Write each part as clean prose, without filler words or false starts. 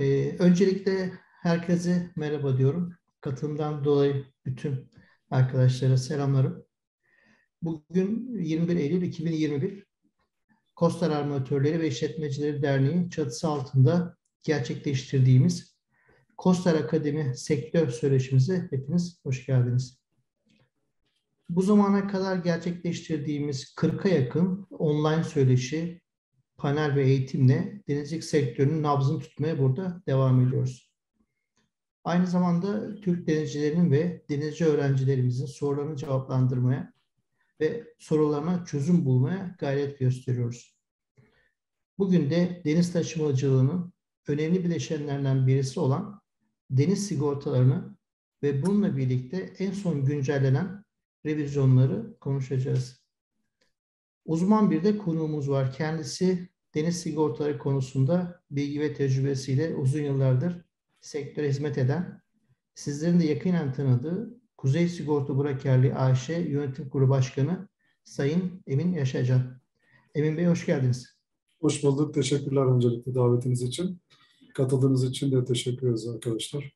Öncelikle herkese merhaba diyorum. Katılımdan dolayı bütün arkadaşlara selamlarım. Bugün 21 Eylül 2021, Kostar Armatörleri ve İşletmecileri Derneği çatısı altında gerçekleştirdiğimiz Kostar Akademi Sektör Söyleşimize hepiniz hoş geldiniz. Bu zamana kadar gerçekleştirdiğimiz 40'a yakın online söyleşi, panel ve eğitimle denizcilik sektörünün nabzını tutmaya burada devam ediyoruz. Aynı zamanda Türk denizcilerinin ve denizci öğrencilerimizin sorularını cevaplandırmaya ve sorularına çözüm bulmaya gayret gösteriyoruz. Bugün de deniz taşımacılığının önemli bileşenlerinden birisi olan deniz sigortalarını ve bununla birlikte en son güncellenen revizyonları konuşacağız. Uzman bir de konuğumuz var. Kendisi deniz sigortaları konusunda bilgi ve tecrübesiyle uzun yıllardır sektöre hizmet eden, sizlerin de yakinen tanıdığı Kuzey Sigorta Brokerliği AŞ Yönetim Kurulu Başkanı Sayın Emin Yaşarcan. Emin Bey hoş geldiniz. Hoş bulduk. Teşekkürler öncelikle davetiniz için. Katıldığınız için de teşekkür ederiz arkadaşlar.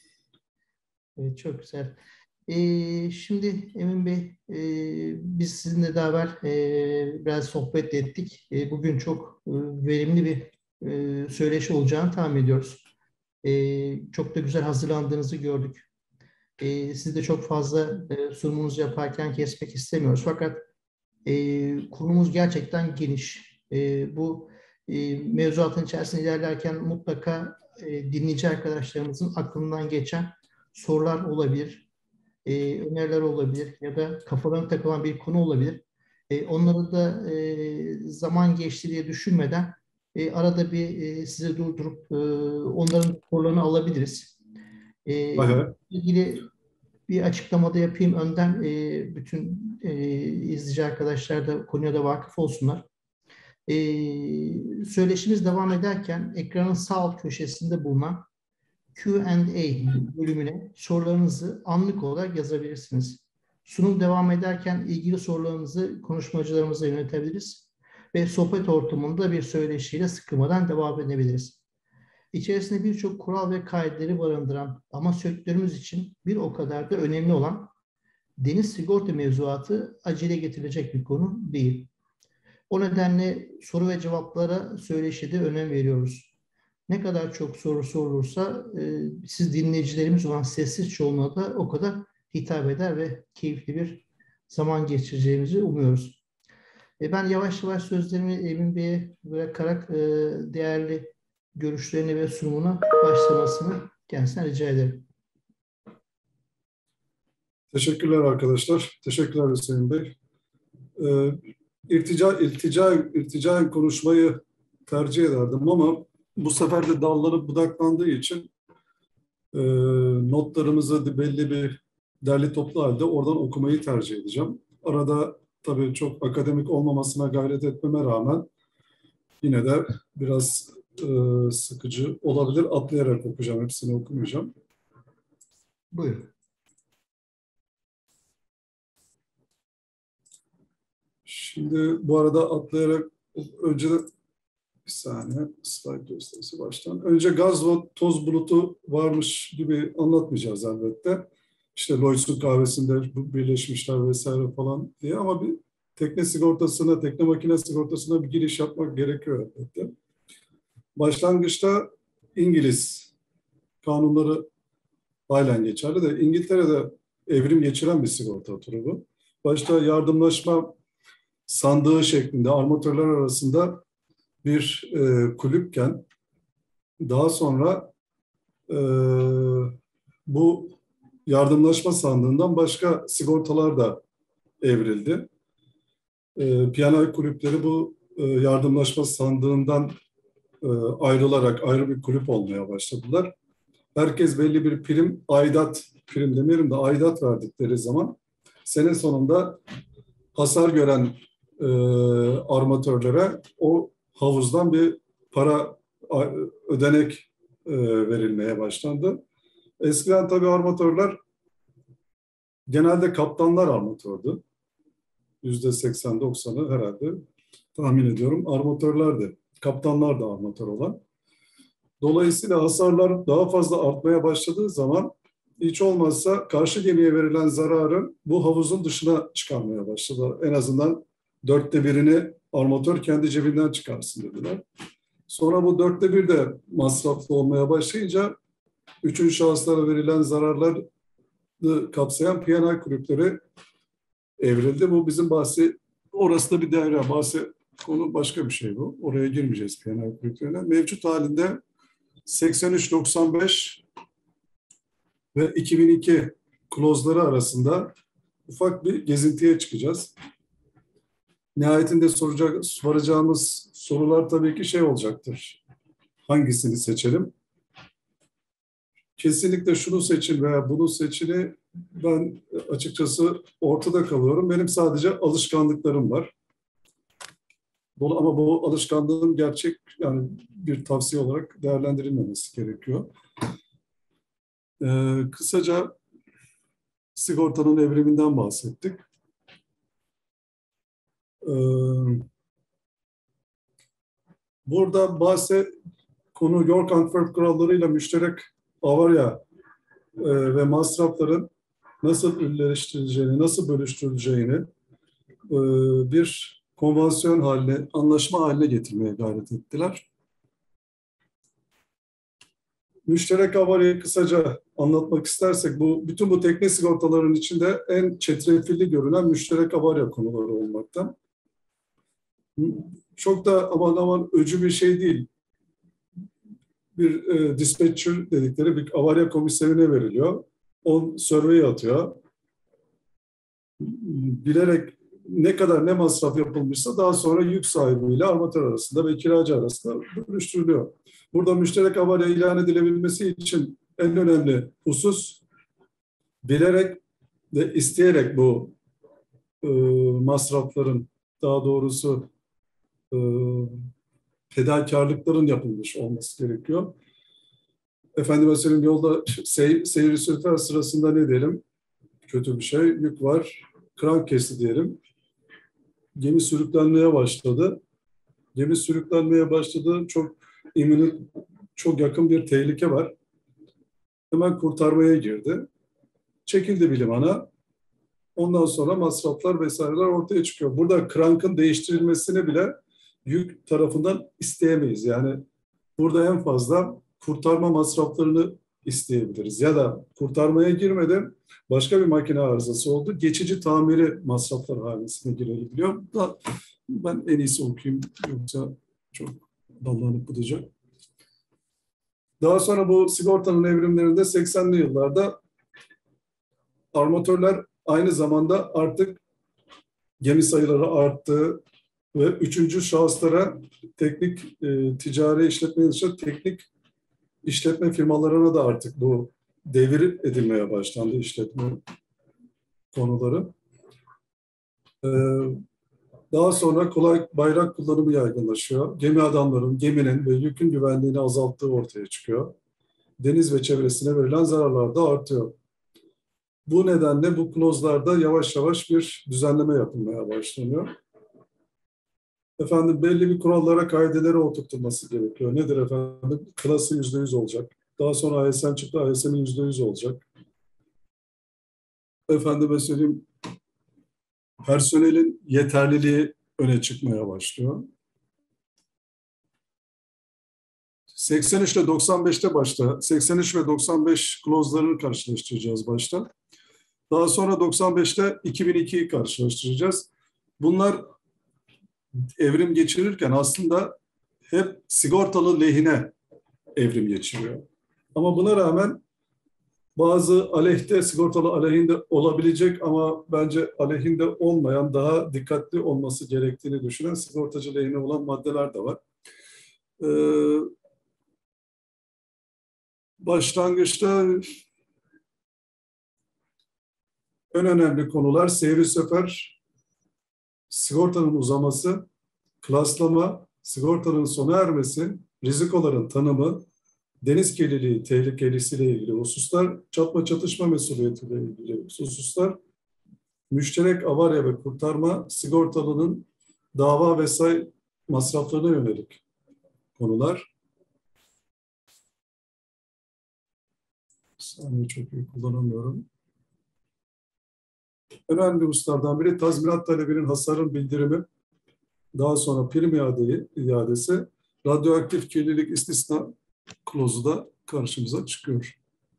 Evet, çok güzel. Şimdi Emin Bey, biz sizinle beraber biraz sohbet ettik. Bugün çok verimli bir söyleşi olacağını tahmin ediyoruz. Çok da güzel hazırlandığınızı gördük. Siz de çok fazla sunumunuzu yaparken kesmek istemiyoruz. Fakat konumuz gerçekten geniş. Bu mevzuatın içerisinde ilerlerken mutlaka dinleyici arkadaşlarımızın aklından geçen sorular olabilir, öneriler olabilir ya da kafalarına takılan bir konu olabilir. Onları da zaman geçti diye düşünmeden arada bir size durdurup onların sorularını alabiliriz. İlgili bir açıklamada yapayım önden, bütün izleyici arkadaşlar da konuya da vakıf olsunlar. Söyleşimiz devam ederken ekranın sağ alt köşesinde bulunan Q&A bölümüne sorularınızı anlık olarak yazabilirsiniz. Sunum devam ederken ilgili sorularınızı konuşmacılarımıza yönetebiliriz ve sohbet ortamında bir söyleşiyle sıkılmadan devam edebiliriz. İçerisinde birçok kural ve kaideleri barındıran ama sektörümüz için bir o kadar da önemli olan deniz sigorta mevzuatı acele getirilecek bir konu değil. O nedenle soru ve cevaplara söyleşide önem veriyoruz. Ne kadar çok soru sorulursa siz dinleyicilerimiz olan sessiz çoğunluğa da o kadar hitap eder ve keyifli bir zaman geçireceğimizi umuyoruz. Ben yavaş yavaş sözlerimi Emin Bey'e bırakarak değerli görüşlerini ve sunumuna başlamasını kendisinden rica ederim. Teşekkürler arkadaşlar. Teşekkürler Hüseyin Bey. İrtica konuşmayı tercih ederdim ama bu sefer de dallanıp budaklandığı için notlarımızı belli bir derli toplu halde oradan okumayı tercih edeceğim. Arada tabii çok akademik olmamasına gayret etmeme rağmen yine de biraz sıkıcı olabilir. Atlayarak okuyacağım. Hepsini okumayacağım. Buyurun. Şimdi bu arada atlayarak önce de bir saniye slide gösterisi baştan. Önce gaz ve toz bulutu varmış gibi anlatmayacağız elbette. İşte Lloyd's'un kahvesinde birleşmişler vesaire falan diye ama bir tekne sigortasına, tekne makine sigortasına bir giriş yapmak gerekiyor elbette. Başlangıçta İngiliz kanunları halen geçerli de İngiltere'de evrim geçiren bir sigorta türü bu. Başta yardımlaşma sandığı şeklinde armatörler arasında bir kulüpken daha sonra bu yardımlaşma sandığından başka sigortalar da evrildi. P&I kulüpleri bu yardımlaşma sandığından ayrılarak ayrı bir kulüp olmaya başladılar. Herkes belli bir prim demeyelim de aidat verdikleri zaman sene sonunda hasar gören armatörlere o havuzdan bir para ödenek verilmeye başlandı. Eskiden tabii armatörler genelde kaptanlar armatördü. %80-90'ı herhalde tahmin ediyorum armatörlerdi. Kaptanlar da armatör olan. Dolayısıyla hasarlar daha fazla artmaya başladığı zaman hiç olmazsa karşı gemiye verilen zararın bu havuzun dışına çıkarmaya başladı. En azından 1/4'ini armatör kendi cebinden çıkarsın dediler. Sonra bu 1/4 de masraflı olmaya başlayınca üçüncü şahıslara verilen zararları kapsayan P&L kulüpleri evrildi. Bu bizim orası da bir devre. Konu başka bir şey bu. Oraya girmeyeceğiz P&L kulüplerine. Mevcut halinde 83-95 ve 2002 klozları arasında ufak bir gezintiye çıkacağız. Nihayetinde soracağımız sorular tabii ki şey olacaktır. Hangisini seçelim? Kesinlikle şunu seçin veya bunu seçini ben açıkçası ortada kalıyorum. Benim sadece alışkanlıklarım var. Ama bu alışkanlığın gerçek yani bir tavsiye olarak değerlendirilmemesi gerekiyor. Kısaca sigortanın evriminden bahsettik. Burada konu York-Antwerp kurallarıyla müşterek avarya ve masrafların nasıl ürleştirileceğini, nasıl bölüştürüleceğini bir konvansiyon haline, anlaşma haline getirmeye gayret ettiler. Müşterek avarayı kısaca anlatmak istersek, bütün bu tekne sigortalarının içinde en çetrefilli görülen müşterek avarya konuları olmakta. Çok da aman aman öcü bir şey değil. Bir dispatcher dedikleri bir avarya komiserine veriliyor. O survey atıyor. Bilerek ne masraf yapılmışsa daha sonra yük sahibiyle armatör arasında ve kiracı arasında bölüştürülüyor. Burada müşterek avarya ilan edilebilmesi için en önemli husus bilerek ve isteyerek bu masrafların, daha doğrusu fedakarlıkların yapılmış olması gerekiyor. Efendime söyleyeyim, yolda seyir sefer sırasında ne diyelim? Kötü bir şey, yük var, kran kesti diyelim. Gemi sürüklenmeye başladı. Çok yakın bir tehlike var. Hemen kurtarmaya girdi. Çekildi bir limana. Ondan sonra masraflar vesaireler ortaya çıkıyor. Burada krankın değiştirilmesini bile yük tarafından isteyemeyiz. Yani burada en fazla kurtarma masraflarını isteyebiliriz. Ya da kurtarmaya girmeden başka bir makine arızası oldu. Geçici tamiri masraflar hanesine girebiliyor. Ben en iyisi okuyayım. Yoksa çok dallanıp gidecek. Daha sonra bu sigortanın evrimlerinde 80'li yıllarda armatörler aynı zamanda artık gemi sayıları arttı ve üçüncü şahıslara teknik ticari işletme dışında teknik işletme firmalarına da artık bu devir edilmeye başlandı, işletme konuları. Daha sonra kolay bayrak kullanımı yaygınlaşıyor. Geminin ve yükün güvenliğini azalttığı ortaya çıkıyor. Deniz ve çevresine verilen zararlar da artıyor. Bu nedenle bu klozlarda yavaş yavaş bir düzenleme yapılmaya başlanıyor. Efendim belli bir kurallara, kaidelere oturtulması gerekiyor. Nedir efendim? Klası %100 olacak. Daha sonra ISM çıktı, ISM'in %100 olacak. Efendime söyleyeyim, personelin yeterliliği öne çıkmaya başlıyor. 83 ile 95'te 83 ve 95 klozlarını karşılaştıracağız başta. Daha sonra 95'te 2002'yi karşılaştıracağız. Bunlar evrim geçirirken aslında hep sigortalı lehine evrim geçiriyor. Ama buna rağmen bazı sigortalı aleyhinde olabilecek ama bence aleyhinde olmayan, daha dikkatli olması gerektiğini düşünen sigortacı lehine olan maddeler de var. Başlangıçta en önemli konular seyri sefer, sigortanın uzaması, klaslama, sigortanın sona ermesi, rizikoların tanımı, deniz kirliliği tehlikelisiyle ilgili hususlar, çatma çatışma mesuliyetiyle ilgili hususlar, müşterek avarya ve kurtarma, sigortalının dava vesaire masraflarına yönelik konular. saniye çok iyi kullanamıyorum. Önemli hususlardan biri tazminat talebinin hasarın bildirimi, daha sonra prim iadesi, radyoaktif kirlilik istisna klozu da karşımıza çıkıyor.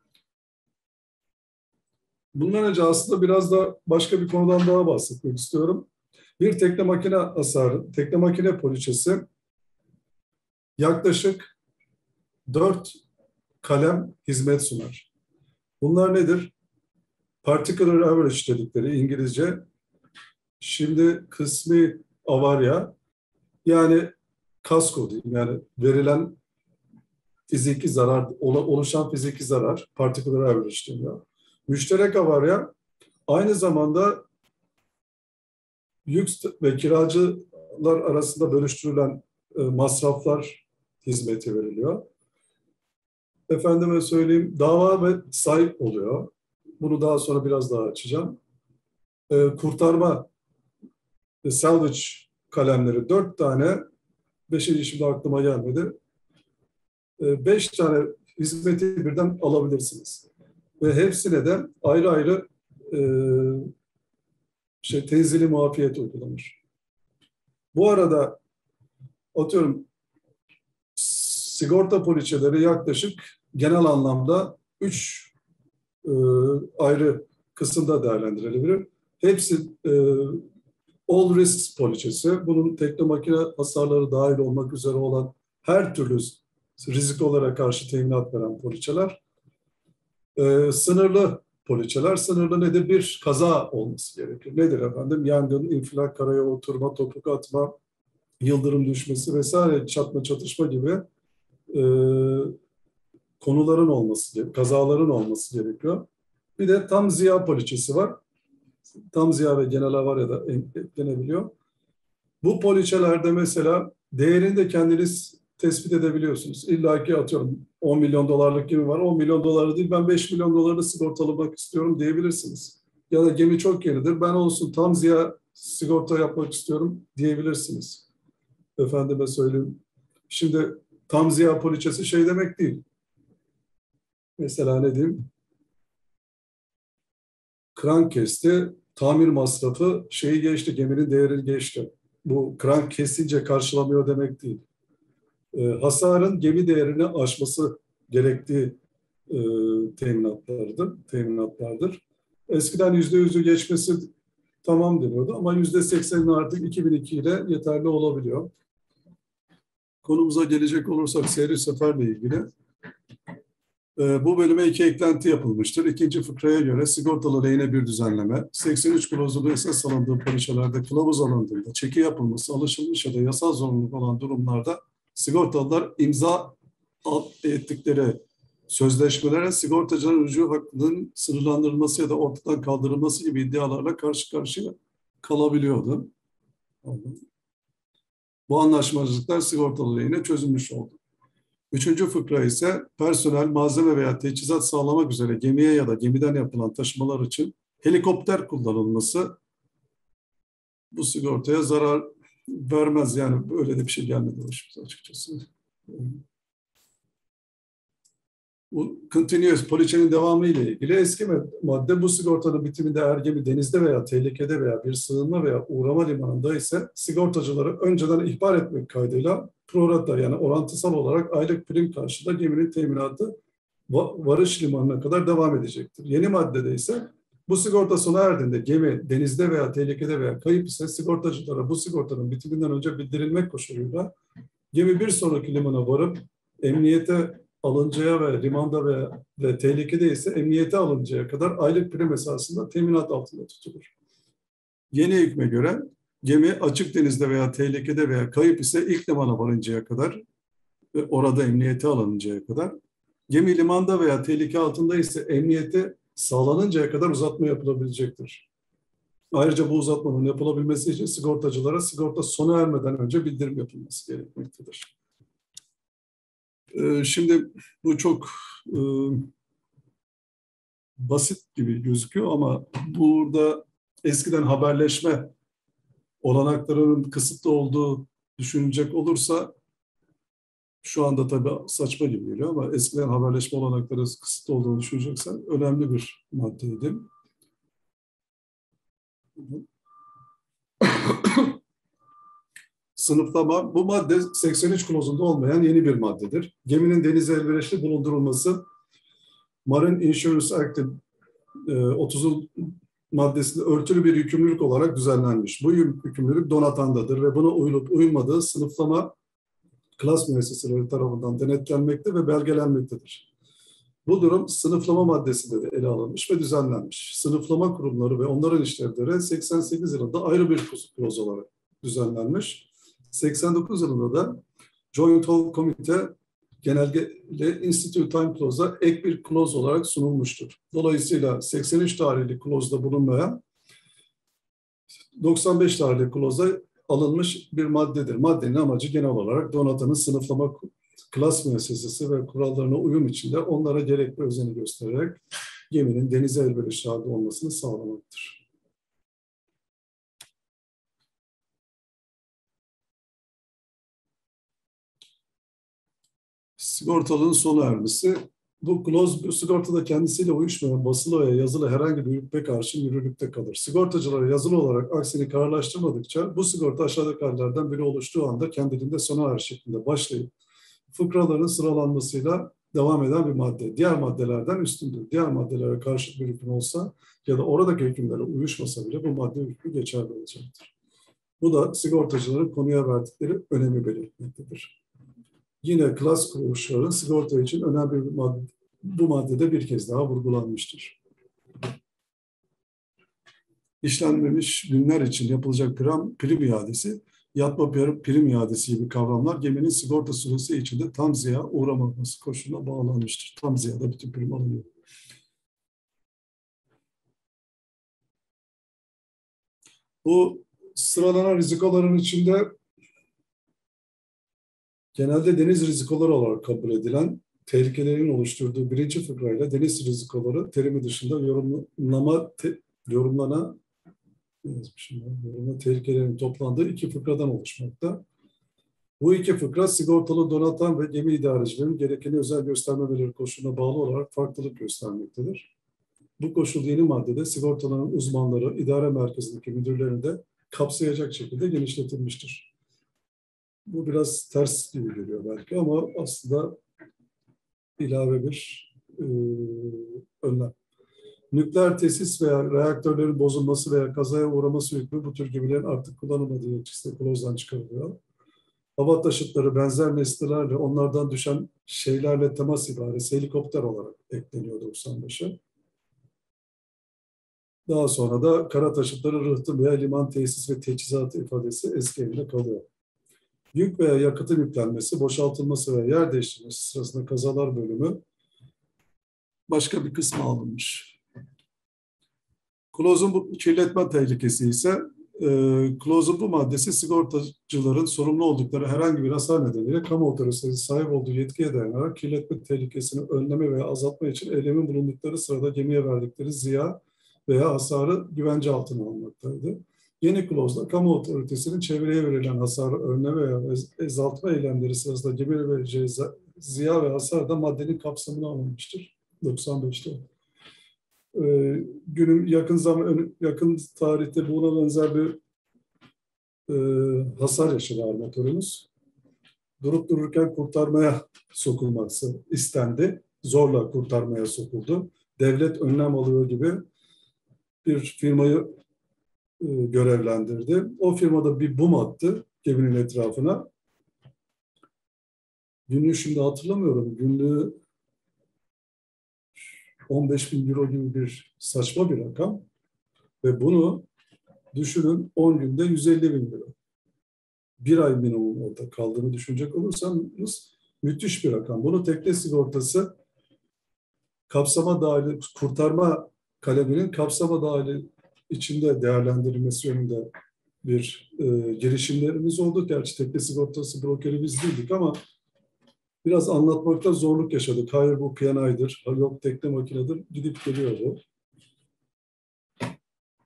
Bundan önce aslında biraz da başka bir konudan daha bahsetmek istiyorum. Bir tekne makine hasarı, tekne makine poliçesi yaklaşık 4 kalem hizmet sunar. Bunlar nedir? Particular average dedikleri İngilizce. Şimdi kısmi avarya, yani kasko diyeyim, yani verilen fiziki zarar, oluşan fiziki zarar, particular average deniyor. Müşterek avarya aynı zamanda yük ve kiracılar arasında bölüştürülen masraflar hizmeti veriliyor. Efendime söyleyeyim, dava ve say oluyor. Bunu daha sonra biraz daha açacağım. Kurtarma, salvage kalemleri 4 tane, 5. şimdi aklıma gelmedi. 5 tane hizmeti birden alabilirsiniz. Ve hepsine de ayrı ayrı tenzili muafiyet uygulanır. Bu arada atıyorum sigorta poliçeleri yaklaşık genel anlamda 3 ayrı kısımda değerlendirilebilir. Hepsi all risks poliçesi. Bunun tekne makine hasarları dahil olmak üzere olan her türlü risklara karşı teminat veren poliçeler. Sınırlı poliçeler. Sınırlı nedir? Bir kaza olması gerekir. Nedir efendim? Yangın, infilak, karaya oturma, topuk atma, yıldırım düşmesi vesaire, çatma, çatışma gibi konuların olması, kazaların olması gerekiyor. Bir de tam ziya poliçesi var. Tam ziya ve genel avarya da eklenebiliyor. Bu poliçelerde mesela değerini de kendiniz tespit edebiliyorsunuz. İlla ki atıyorum 10 milyon dolarlık gemi var. 10 milyon doları değil, ben 5 milyon dolarını sigortalamak istiyorum diyebilirsiniz. Ya da gemi çok yenidir, ben olsun tam ziya sigorta yapmak istiyorum diyebilirsiniz. Efendime söyleyeyim. Şimdi tam ziya poliçesi şey demek değil. Mesela ne diyeyim? Krank kesti, tamir masrafı şeyi geçti, geminin değerini geçti. Bu krank kesince karşılamıyor demek değil. Hasarın gemi değerini aşması gerektiği teminatlardır. Eskiden %100'ü geçmesi tamam deniyordu ama %80'ini artık 2002 ile yeterli olabiliyor. Konumuza gelecek olursak seyri seferle ilgili. Bu bölüme 2 eklenti yapılmıştır. 2. fıkraya göre sigortalı lehine bir düzenleme, 83 klozulu esas alındığı poliçelerde kılavuz alındığında, çeki yapılması, alışılmış ya da yasal zorunluluk olan durumlarda sigortalılar imza ettikleri sözleşmelere sigortacının rücu hakkının sınırlandırılması ya da ortadan kaldırılması gibi iddialarla karşı karşıya kalabiliyordu. Bu anlaşmazlıklar sigortalı lehine çözülmüş oldu. 3. fıkra ise personel, malzeme veya teçhizat sağlamak üzere gemiye ya da gemiden yapılan taşımalar için helikopter kullanılması bu sigortaya zarar vermez. Yani böyle de bir şey gelmedi başımıza açıkçası. Bu continuous poliçenin devamı ile ilgili eski madde bu sigortanın bitiminde eğer gemi denizde veya tehlikede veya bir sığınma veya uğrama limanında ise sigortacıları önceden ihbar etmek kaydıyla prorata yani orantısal olarak aylık prim karşılığı geminin teminatı varış limanına kadar devam edecektir. Yeni maddede ise bu sigorta sona erdiğinde gemi denizde veya tehlikede veya kayıp ise sigortacılara bu sigortanın bitiminden önce bildirilmek koşuluyla gemi bir sonraki limana varıp emniyete alıncaya ve limanda ve tehlikede ise emniyete alıncaya kadar aylık prim esasında teminat altında tutulur. Yeni hükme göre gemi açık denizde veya tehlikede veya kayıp ise ilk limana varıncaya kadar ve orada emniyete alınıncaya kadar, gemi limanda veya tehlike altında ise emniyete sağlanıncaya kadar uzatma yapılabilecektir. Ayrıca bu uzatmanın yapılabilmesi için sigortacılara sigorta sona ermeden önce bildirim yapılması gerekmektedir. Şimdi bu çok basit gibi gözüküyor ama burada eskiden haberleşme olanaklarının kısıtlı olduğu düşünecek olursa Şu anda tabii saçma gibi geliyor ama eskiden haberleşme olanakları kısıtlı olduğunu düşüneceksen önemli bir maddeydi. Sınıflama, bu madde 83 klozunda olmayan yeni bir maddedir. Geminin denize elverişli bulundurulması Marine Insurance Act'in 30. maddesinde örtülü bir yükümlülük olarak düzenlenmiş. Bu yükümlülük donatandadır ve buna uyulup uyulmadığı sınıflama klas müesseseleri tarafından denetlenmekte ve belgelenmektedir. Bu durum sınıflama maddesinde de ele alınmış ve düzenlenmiş. Sınıflama kurumları ve onların işlevleri 88 yılında ayrı bir kloz olarak düzenlenmiş. 89 yılında da Joint All Committee genelgeyle Institute Time Clause'a ek bir kloz olarak sunulmuştur. Dolayısıyla 83 tarihli klozda bulunmayan 95 tarihli kloza alınmış bir maddedir. Maddenin amacı genel olarak donatanın sınıflama klas müessesesi ve kurallarına uyum içinde onlara gerekli özeni göstererek geminin denize elverişli halde olmasını sağlamaktır. Sigortalının sona ermesi. Bu kloz sigortada kendisiyle uyuşmayan basılı veya yazılı herhangi bir hükme karşı yürürlükte kalır. Sigortacılara yazılı olarak aksini kararlaştırmadıkça bu sigorta aşağıdaki hallerden biri oluştuğu anda kendiliğinde sona erer şeklinde başlayıp fıkraların sıralanmasıyla devam eden bir madde. Diğer maddelerden üstündür. Diğer maddelere karşıt bir hüküm olsa ya da oradaki hükümlere uyuşmasa bile bu madde hükmü geçerli olacaktır. Bu da sigortacıların konuya verdikleri önemi belirtmektedir. Yine klas kuruluşları sigorta için önemli bir madde, bu maddede bir kez daha vurgulanmıştır. İşlenmemiş günler için yapılacak prim iadesi, yatma prim iadesi gibi kavramlar geminin sigorta süresi içinde tam ziya uğramaması koşuluna bağlanmıştır. Tam ziyada bütün prim alınıyor. Bu sıralanan rizikoların içinde genelde deniz rizikoları olarak kabul edilen tehlikelerin oluşturduğu birinci fıkrayla deniz rizikoları terimi dışında yorumlana tehlikelerin toplandığı iki fıkradan oluşmakta. Bu iki fıkra sigortalı donatan ve gemi idarecilerin gerekeni özel göstermemeleri koşuluna bağlı olarak farklılık göstermektedir. Bu koşul yeni maddede sigortaların uzmanları idare merkezindeki müdürlerini de kapsayacak şekilde genişletilmiştir. Bu biraz ters gibi geliyor belki ama aslında ilave bir önlem. Nükleer tesis veya reaktörlerin bozulması veya kazaya uğraması hükmü bu tür gemilerin artık kullanılmadığı gerekçesiyle klozdan çıkarılıyor. Hava taşıtları benzer nesnelerle onlardan düşen şeylerle temas ibaresi helikopter olarak ekleniyor 95'e. Daha sonra da kara taşıtları rıhtım veya liman tesis ve teçhizatı ifadesi eski elinde kalıyor. Yük veya yakıtın yüklenmesi, boşaltılması veya yer değiştirmesi sırasında kazalar bölümü başka bir kısmı alınmış. Klozun bu kirletme tehlikesi ise klozun bu maddesi sigortacıların sorumlu oldukları herhangi bir hasar nedeniyle kamu otoritesi sahip olduğu yetkiye dayanarak kirletme tehlikesini önleme veya azaltma için eylemin bulundukları sırada gemiye verdikleri ziya veya hasarı güvence altına almaktaydı. Yeni klozda kamu otoritesinin çevreye verilen hasarı önleme veya azaltma eylemleri sırasında gemiye vereceği ziya ve hasar da maddenin kapsamına alınmıştır 95'te. Günün yakın tarihte buna benzer bir hasar yaşadı armatörümüz. Durup dururken kurtarmaya sokulması istendi. Zorla kurtarmaya sokuldu. Devlet önlem alıyor gibi bir firmayı görevlendirdi. O firmada bir bum attı geminin etrafına. Günlüğü şimdi hatırlamıyorum. Günlüğü 15.000 euro gibi bir saçma bir rakam. Ve bunu düşünün 10 günde 150.000 euro. Bir ay minimum orada kaldığını düşünecek olursanız müthiş bir rakam. Bunu tekne sigortası kapsama dahili, kurtarma kaleminin kapsama dahili içinde değerlendirilmesi yönünde bir girişimlerimiz oldu. Gerçi tekne sigortası brokeri biz değildik ama biraz anlatmakta zorluk yaşadık. Hayır bu P&I'dir, yok tekne makinedir, gidip geliyordu.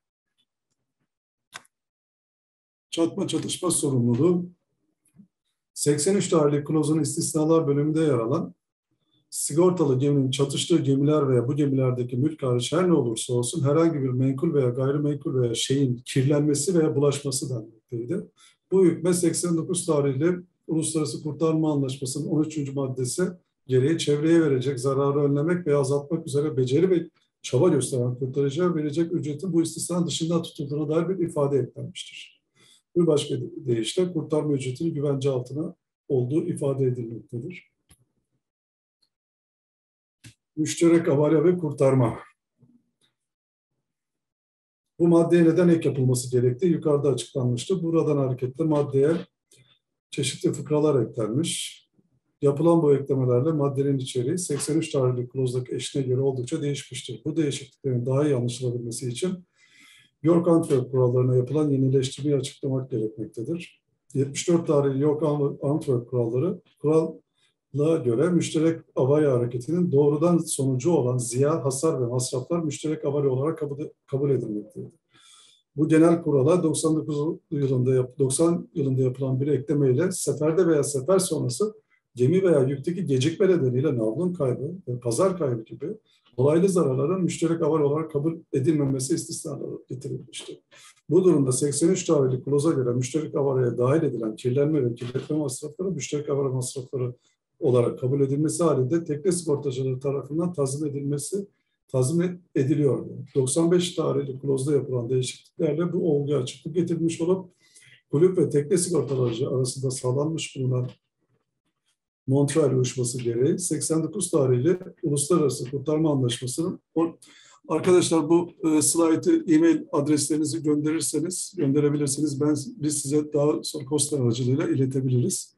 Çatma çatışma sorumluluğu. 83 tarihli klozun istisnalar bölümünde yer alan sigortalı geminin çatıştığı gemiler veya bu gemilerdeki mülk hariç her ne olursa olsun herhangi bir menkul veya gayrimenkul veya şeyin kirlenmesi veya bulaşması denmekteydi. Bu hükme 89 tarihli Uluslararası Kurtarma Anlaşması'nın 13. maddesi gereği çevreye verecek zararı önlemek veya azaltmak üzere beceri ve çaba gösteren kurtarıcıya verecek ücretin bu istisna dışında tutulduğuna dair bir ifade eklenmiştir. Bir başka deyişle kurtarma ücretinin güvence altına olduğu ifade edilmektedir. Müşterek avarya ve kurtarma. Bu maddeye neden ek yapılması gerektiği yukarıda açıklanmıştı. Buradan hareketle maddeye çeşitli fıkralar eklenmiş. Yapılan bu eklemelerle maddenin içeriği 83 tarihli klozdaki eşine göre oldukça değişmiştir. Bu değişikliklerin daha iyi anlaşılabilmesi için York-Antwerp kurallarına yapılan yenileştirmeyi açıklamak gerekmektedir. 74 tarihli York-Antwerp kuralları, kurala göre müşterek avarya hareketinin doğrudan sonucu olan ziya, hasar ve masraflar müşterek avarya olarak kabul edilmektedir. Bu genel kurala 90 yılında yapılan bir eklemeyle seferde veya sefer sonrası gemi veya yükteki gecikme nedeniyle navlun kaybı ve pazar kaybı gibi dolaylı zararların müşterek avarya olarak kabul edilmemesi istisnaları getirilmiştir. Bu durumda 83 tarihli kloza göre müşterek avaryaya dahil edilen kirlenme ve kirletme masrafları müşterek avarya masrafları olarak kabul edilmesi halinde tekne sigortacıları tarafından tazmin ediliyordu. 95 tarihli klozda yapılan değişikliklerle bu olguya açıklık getirilmiş olup kulüp ve tekne sigortacıları arasında sağlanmış bulunan Montreal Uyuşması gereği 89 tarihli Uluslararası Kurtarma Anlaşması'nın arkadaşlar bu slaytı e-mail adreslerinizi gönderebilirsiniz. Biz size daha sonra Kostar aracılığıyla iletebiliriz.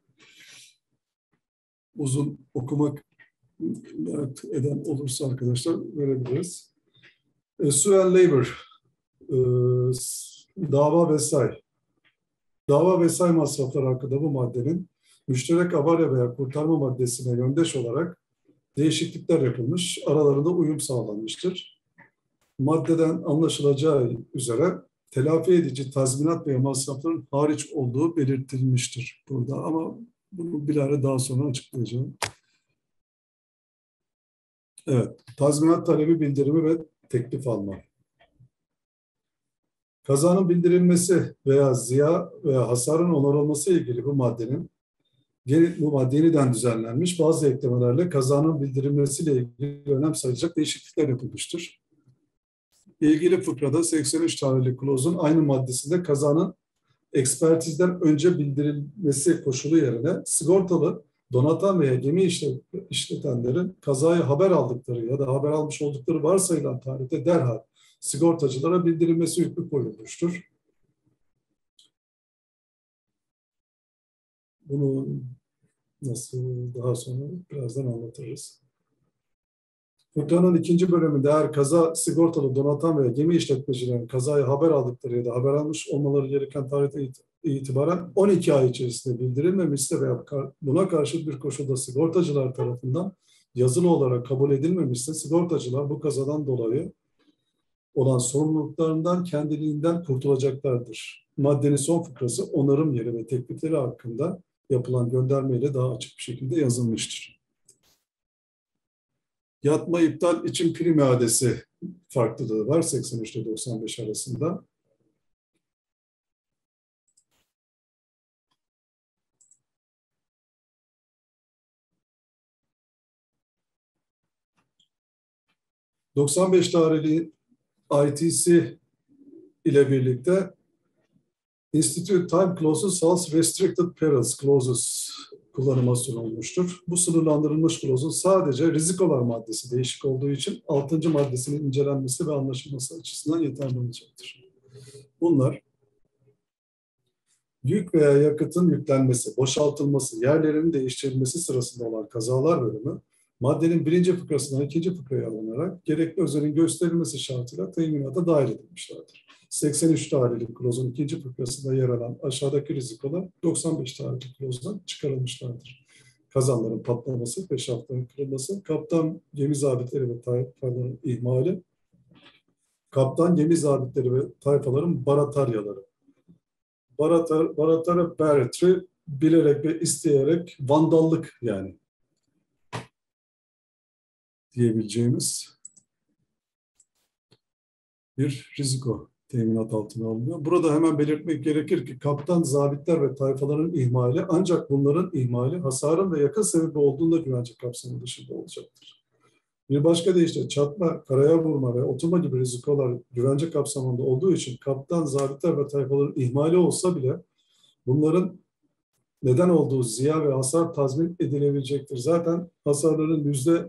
Uzun okumak merak eden olursa arkadaşlar verebiliriz. Sue and Labor, dava ve say. Dava ve say masrafları hakkında bu maddenin müşterek avarya veya kurtarma maddesine yöndeş olarak değişiklikler yapılmış, aralarında uyum sağlanmıştır. Maddeden anlaşılacağı üzere telafi edici tazminat veya masrafların hariç olduğu belirtilmiştir burada ama bunu bilahare daha sonra açıklayacağım. Evet, tazminat talebi bildirimi ve teklif alma. Kazanın bildirilmesi veya ziya veya hasarın onarılması ilgili bu madde yeniden düzenlenmiş bazı eklemelerle kazanın bildirilmesiyle ilgili önem sayılacak değişiklikler yapılmıştır. İlgili fıkrada 83 tarihli klozun aynı maddesinde kazanın ekspertizden önce bildirilmesi koşulu yerine sigortalı, donatan veya gemi işletenlerin kazaya haber aldıkları ya da haber almış oldukları varsayılan tarihte derhal sigortacılara bildirilmesi hükmü koyulmuştur. Bunu nasıl daha sonra birazdan anlatırız. Fıkranın ikinci bölümünde eğer kaza sigortalı, donatan veya gemi işletmecilerin kazaya haber aldıkları ya da haber almış olmaları gereken tarihte itibaren 12 ay içerisinde bildirilmemişse veya buna karşı bir koşulda sigortacılar tarafından yazılı olarak kabul edilmemişse sigortacılar bu kazadan dolayı olan sorumluluklarından kendiliğinden kurtulacaklardır. Maddenin son fıkrası onarım yeri ve teklifleri hakkında yapılan göndermeyle daha açık bir şekilde yazılmıştır. Yatma iptal için prim iadesi farklılığı var 83 ile 95 arasında. ...95 tarihli ITC ile birlikte Institute Time Clauses Sales Restricted Perils Clauses kullanıma sunulmuştur. Bu sınırlandırılmış clause'un sadece rizikolar maddesi değişik olduğu için 6. maddesinin incelenmesi ve anlaşılması açısından yeterli olacaktır. Bunlar yük veya yakıtın yüklenmesi, boşaltılması, yerlerinin değiştirilmesi sırasında olan kazalar bölümü maddenin 1. fıkrasından 2. fıkraya alınarak gerekli özelin gösterilmesi şartıyla teminata dahil edilmişlerdir. 83 tarihli klozun 2. fıkrasında yer alan aşağıdaki rizikolar 95 tarihli klozdan çıkarılmışlardır. Kazanların patlaması ve şaftların kırılması, kaptan gemi zabitleri ve tayfaların ihmali, kaptan gemi zabitleri ve tayfaların barataryaları. Baratara Barretry bilerek ve isteyerek vandallık yani diyebileceğimiz bir riziko teminat altına alınıyor. Burada hemen belirtmek gerekir ki kaptan, zabitler ve tayfaların ihmali, ancak bunların ihmali hasarın ve yakın sebebi olduğunda güvence kapsamı dışında olacaktır. Bir başka deyişle çatma, karaya vurma ve oturma gibi rizikolar güvence kapsamında olduğu için kaptan, zabitler ve tayfaların ihmali olsa bile bunların neden olduğu ziya ve hasar tazmin edilebilecektir. Zaten hasarların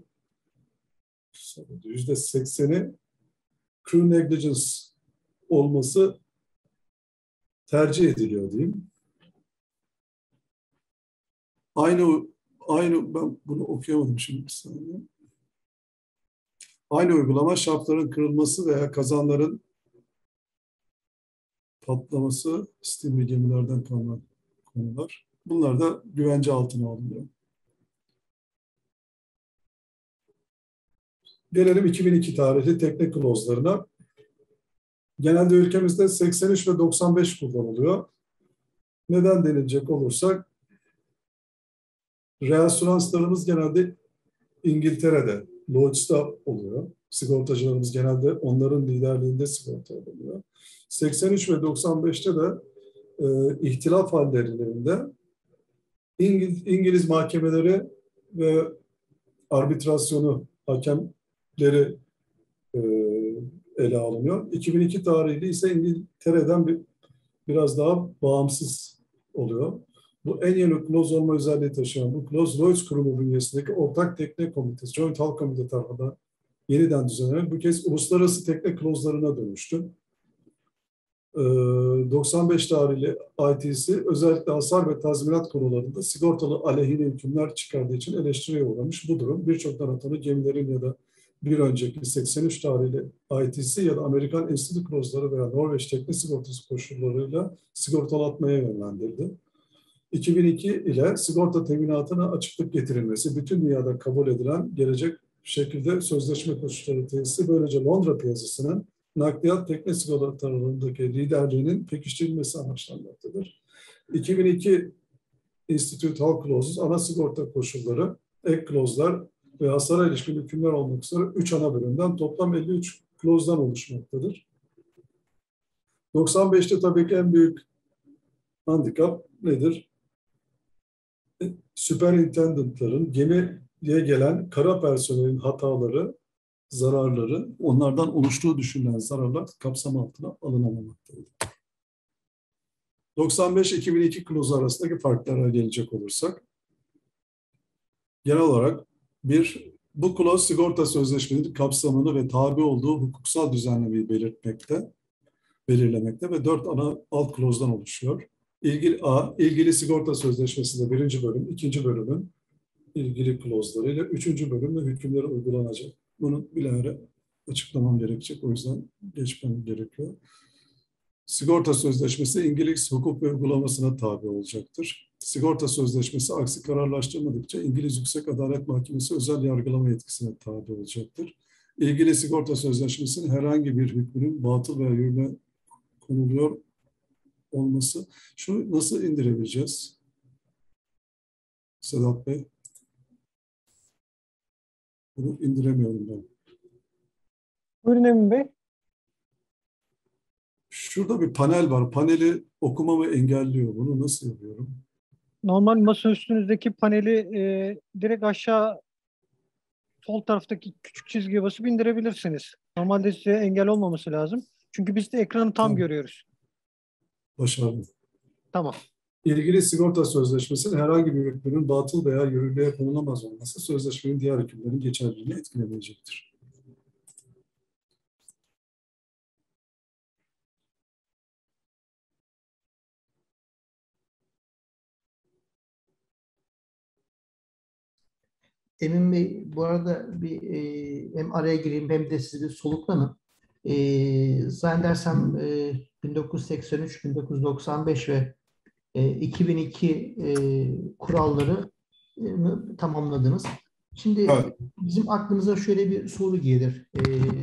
%80'i crew negligence olması tercih ediliyor diyeyim. Aynı ben bunu okuyamadım şimdi bir saniye. Aynı uygulama şaftların kırılması veya kazanların patlaması, stimli gemilerden kalan konular. Bunlar da güvence altına alınıyor. Gelelim 2002 tarihli tekne klozlarına. Genelde ülkemizde 83 ve 95 kullanılıyor. Neden denilecek olursak, reasüranslarımız genelde İngiltere'de, Lloyds'ta oluyor. Sigortacılarımız genelde onların liderliğinde sigorta oluyor. 83 ve 95'te de ihtilaf hallerinde İngiliz mahkemeleri ve arbitrasyonu hakemleri e, ele alınıyor. 2002 tarihli ise İngiltere'den biraz daha bağımsız oluyor. Bu en yeni kloz olma özelliği taşıyan bu kloz, Lloyds Kurumu bünyesindeki Ortak Tekne Komitesi, Joint Hull Committee tarafından yeniden düzenlenerek bu kez uluslararası tekne klozlarına dönüştü. 95 tarihli ITC özellikle hasar ve tazminat konularında sigortalı aleyhine hükümler çıkardığı için eleştiriye uğramış. Bu durum birçok donanımlı gemilerin ya da bir önceki 83 tarihli ITC ya da Amerikan Enstitü Klozları veya Norveç Tekne Sigortası koşullarıyla sigortalatmaya yönlendirdi. 2002 ile sigorta teminatına açıklık getirilmesi, bütün dünyada kabul edilen gelecek şekilde sözleşme koşulları tesisi, böylece Londra piyasasının nakliyat tekne sigortalarındaki liderliğinin pekiştirilmesi amaçlanmaktadır. 2002 Institute Hull Clauses, ana sigorta koşulları, ek klozlar ve hasara ilişkin hükümler olmak üzere 3 ana bölümden toplam 53 klozdan oluşmaktadır. 95'te tabii ki en büyük handikap nedir? Superintendentların gemiye gelen kara personelin hataları, zararları, onlardan oluştuğu düşünülen zararlar kapsam altına alınamamaktadır. 95-2002 klozu arasındaki farklara gelecek olursak, genel olarak bu kloz sigorta sözleşmelerinin kapsamını ve tabi olduğu hukuksal düzenlemeyi belirlemekte ve 4 ana alt klozdan oluşuyor. İlgili sigorta sözleşmesinde 1. bölüm, 2. bölümün ilgili klozlarıyla 3. bölüm ve hükümleri uygulanacak. Bunu bilahare açıklamam gerekecek. O yüzden geçmem gerekiyor. Sigorta sözleşmesi İngiliz hukuk ve uygulamasına tabi olacaktır. Sigorta sözleşmesi aksi kararlaştırmadıkça İngiliz Yüksek Adalet Mahkemesi özel yargılama yetkisine tabi olacaktır. İlgili sigorta sözleşmesinin herhangi bir hükmünün batıl veya yürürlüğe konuluyor olması. Şunu nasıl indirebileceğiz? Sedat Bey. Bunu indiremiyorum ben. Buyurun Emin Bey. Şurada bir panel var. Paneli okumamı engelliyor. Bunu nasıl yapıyorum? Normal masa üstünüzdeki paneli direkt aşağı sol taraftaki küçük çizgiye basıp indirebilirsiniz. Normalde size engel olmaması lazım. Çünkü biz de ekranı tam Tamam. görüyoruz. Başardım. Tamam. İlgili sigorta sözleşmesinin herhangi bir hükmünün batıl veya yürürlüğe konulamaz olması sözleşmenin diğer hükümlerin geçerliliğini etkilemeyecektir. Emin Bey, bu arada hem araya gireyim hem de siz bir soluklanın. Zannedersem 1983, 1995 ve 2002 kuralları tamamladınız. Şimdi Evet. bizim aklımıza şöyle bir soru gelir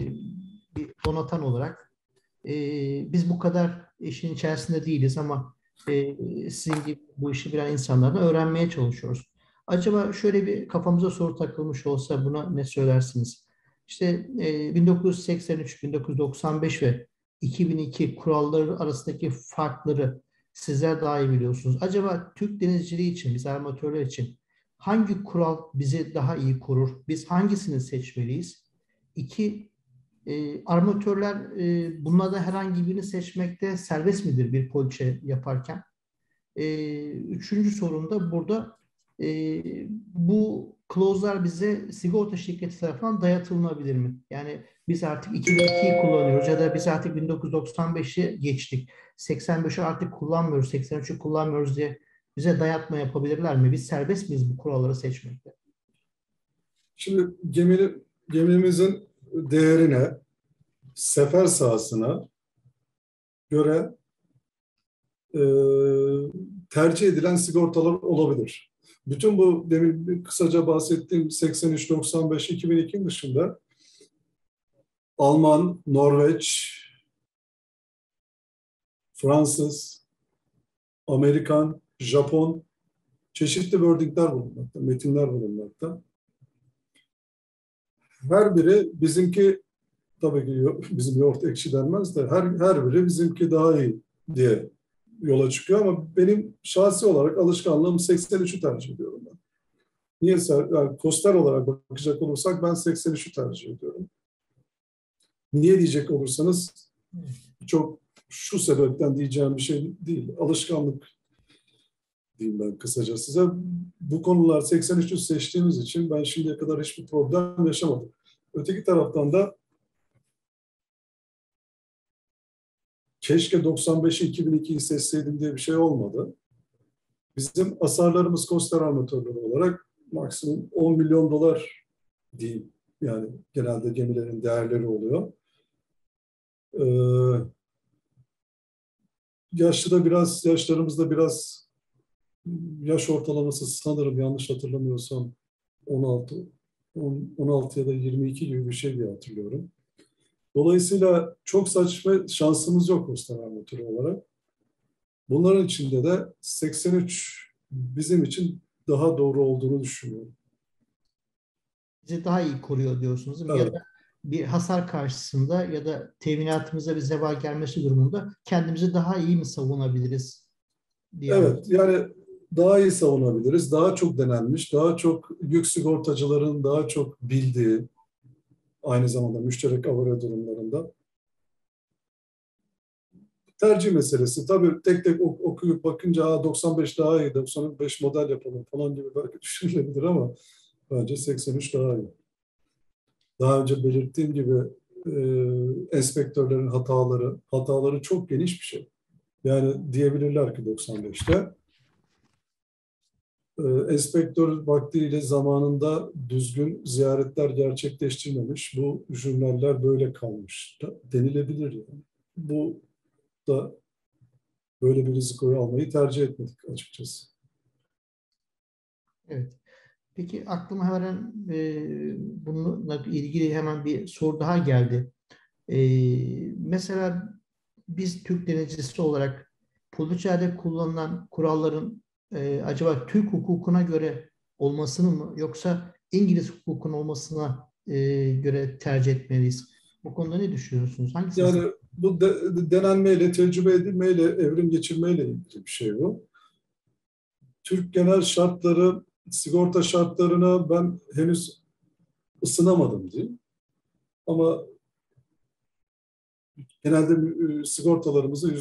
bir donatan olarak. Biz bu kadar işin içerisinde değiliz ama Sizin gibi bu işi bilen insanlardan öğrenmeye çalışıyoruz. Acaba şöyle bir kafamıza soru takılmış olsa buna ne söylersiniz? İşte 1983, 1995 ve 2002 kuralları arasındaki farkları sizler daha iyi biliyorsunuz. Acaba Türk denizciliği için, biz armatörler için hangi kural bizi daha iyi korur? Biz hangisini seçmeliyiz? İki, armatörler bunlarda herhangi birini seçmekte serbest midir bir poliçe yaparken? Üçüncü sorum da burada e, bu clause'lar bize sigorta şirketi tarafından dayatılabilir mi? Yani biz artık 2002'yi kullanıyoruz ya da biz artık 1995'i geçtik. 85'i artık kullanmıyoruz, 83'ü kullanmıyoruz diye bize dayatma yapabilirler mi? Biz serbest miyiz bu kuralları seçmekte? Şimdi gemimizin değerine, sefer sahasına göre e, tercih edilen sigortalar olabilir. Bütün bu demin kısaca bahsettiğim 83, 95, 2002 dışında Alman, Norveç, Fransız, Amerikan, Japon çeşitli wordingler bulunmakta, metinler bulunmakta. Her biri bizimki, tabii ki bizim yoğurt ekşi denmez de her biri bizimki daha iyi diye yola çıkıyor ama benim şahsi olarak alışkanlığım 83'ü tercih ediyorum ben. Niyeyse yani Koster olarak bakacak olursak ben 83'ü tercih ediyorum. Niye diyecek olursanız çok şu sebepten diyeceğim bir şey değil. Alışkanlık diyeyim ben kısaca size. Bu konular 83'ü seçtiğimiz için ben şimdiye kadar hiçbir problem yaşamadım. Öteki taraftan da keşke 95'i 2002'yi seçseydim diye bir şey olmadı. Bizim asarlarımız Koster armatörleri olarak maksimum 10 milyon dolar diyeyim. Yani genelde gemilerin değerleri oluyor. Yaşlarımızda biraz yaş ortalaması sanırım yanlış hatırlamıyorsam 16 ya da 22 gibi bir şey diye hatırlıyorum. Dolayısıyla çok saçma şansımız yok Koster armatörü olarak. Bunların içinde de 83 bizim için daha doğru olduğunu düşünüyorum. Bizi daha iyi koruyor diyorsunuz değil mi? Ya da Evet, bir hasar karşısında ya da teminatımıza bir zeval gelmesi durumunda kendimizi daha iyi mi savunabiliriz diye evet. anladım. Yani daha iyi savunabiliriz. Daha çok denenmiş, daha çok yük sigortacıların daha çok bildiği, aynı zamanda müşterek avare durumlarında. Tercih meselesi. Tabii tek tek okuyup bakınca 95 daha iyi, 95 model yapalım falan gibi belki düşünülebilir ama bence 83 daha iyi. Daha önce belirttiğim gibi enspektörlerin hataları çok geniş bir şey. Yani diyebilirler ki 95'te enspektör vaktiyle zamanında düzgün ziyaretler gerçekleştirmemiş. Bu jurnaller böyle kalmış denilebilir yani. Bu da böyle bir riskoyu almayı tercih etmedik açıkçası. Evet. Peki aklıma hemen bununla ilgili hemen bir soru daha geldi. Mesela biz Türk denizcisi olarak poliçede kullanılan kuralların acaba Türk hukukuna göre olmasını mı yoksa İngiliz hukukun olmasına göre tercih etmeliyiz? Bu konuda ne düşünüyorsunuz? Hangisini Yani bu denenmeyle, tecrübe edilmeyle, evrim geçirmeyle ilgili bir şey bu. Türk genel şartları, sigorta şartlarına ben henüz ısınamadım diyeyim. Ama genelde sigortalarımızı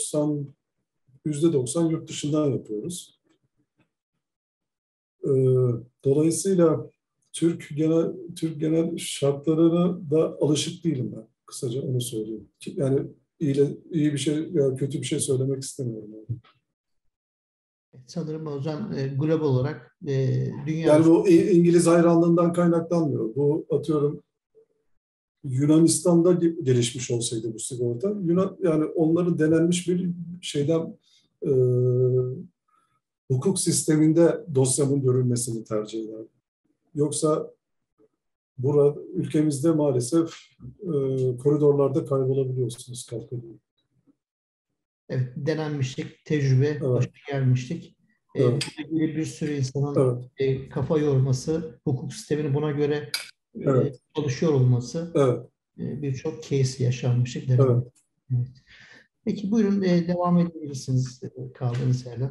%90 yurt dışından yapıyoruz. Ee, Dolayısıyla Türk genel şartlarına da alışık değilim ben. Kısaca onu söyleyeyim. Yani iyi bir şey ya kötü bir şey söylemek istemiyorum. sanırım o zaman global olarak dünya Yani bu İngiliz hayranlığından kaynaklanmıyor. Bu atıyorum Yunanistan'da gelişmiş olsaydı bu sigorta, yani onların denenmiş bir şeyden e, hukuk sisteminde dosyamın görülmesini tercih ederim. Yoksa ülkemizde maalesef koridorlarda kaybolabiliyorsunuz kalkabiliyor. Evet, denenmişlik, tecrübe, Evet, başa gelmişlik. evet, Bununla ilgili bir sürü insanın evet, kafa yorması, hukuk sisteminin buna göre evet, çalışıyor olması, evet, birçok case yaşanmışlık, denenmiş. evet. Evet. Peki buyurun, devam edebilirsiniz kaldığınız yerden.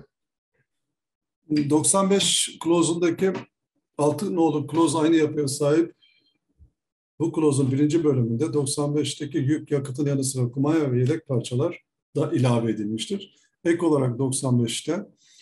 95 clause'undaki 6 nolu clause aynı yapıya sahip. Bu clause'un birinci bölümünde 95'teki yük yakıtın yanı sıra kumanya ve yedek parçalar da ilave edilmiştir. Ek olarak 95'te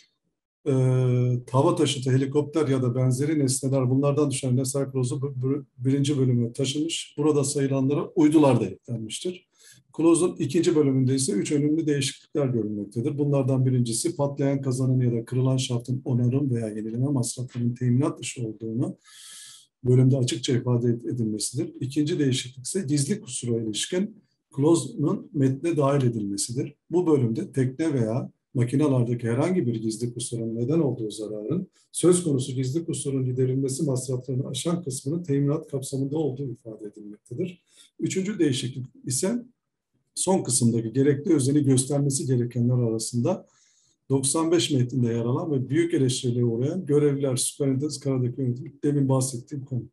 hava taşıtı, helikopter ya da benzeri nesneler bunlardan düşen nesneler clause'u birinci bölüme taşınmış. Burada sayılanlara uydular da eklenmiştir. Clause'un ikinci bölümünde ise 3 önemli değişiklikler görülmektedir. Bunlardan birincisi patlayan kazanın ya da kırılan şaftın onarım veya yenileme masraflarının teminat dışı olduğunu bölümde açıkça ifade edilmesidir. İkinci değişiklik ise gizli kusura ilişkin clause'un metne dahil edilmesidir. Bu bölümde tekne veya makinalardaki herhangi bir gizli kusurun neden olduğu zararın söz konusu gizli kusurun giderilmesi masraflarını aşan kısmının teminat kapsamında olduğu ifade edilmektedir. Üçüncü değişiklik ise son kısımdaki gerekli özeni göstermesi gerekenler arasında 95 metninde yer alan ve büyük eleştiriye uğrayan görevliler, süperintendans, karadaki yönetim, demin bahsettiğim konu.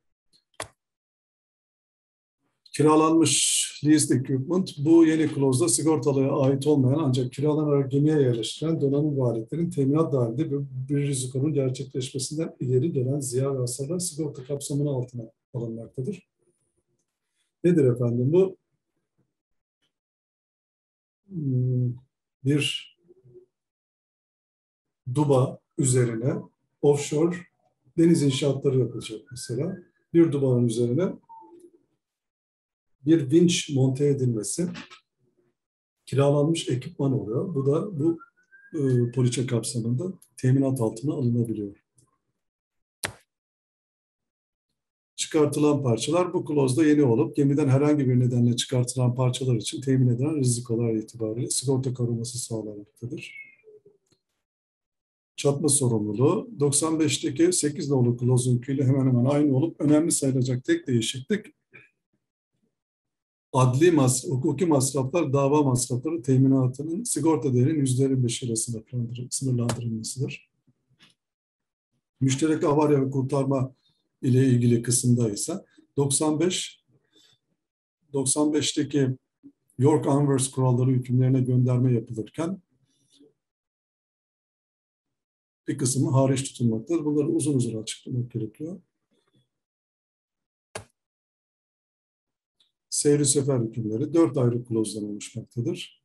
Kiralanmış leased equipment, bu yeni clause'da sigortalıya ait olmayan ancak kiralanarak gemiye yerleştirilen donanım ve aletlerin teminat dahilinde bir rizikonun gerçekleşmesinden ileri gelen ziya ve hasarlar sigorta kapsamının altına alınmaktadır. Nedir efendim bu? Bir duba üzerine offshore deniz inşaatları yapılacak mesela. Bir dubanın üzerine bir vinç monte edilmesi kiralanmış ekipman oluyor. Bu da bu poliçe kapsamında teminat altına alınabiliyor. Çıkartılan parçalar bu clause'da yeni olup gemiden herhangi bir nedenle çıkartılan parçalar için temin edilen rizikolar itibariyle sigorta koruması sağlanmaktadır. Çatma sorumluluğu 95'teki 8 nolu clause'unkiyle hemen hemen aynı olup önemli sayılacak tek değişiklik hukuki masraflar, dava masrafları teminatının sigorta değerinin %25 ile sınırlandırılmasıdır. Müşterek avarya ve kurtarma ile ilgili kısımda ise 95'teki York Anvers kuralları hükümlerine gönderme yapılırken bir kısmı hariç tutulmaktadır. Bunları uzun uzun açıklamak gerekiyor. Seyri sefer hükümleri 4 ayrı klozdan oluşmaktadır.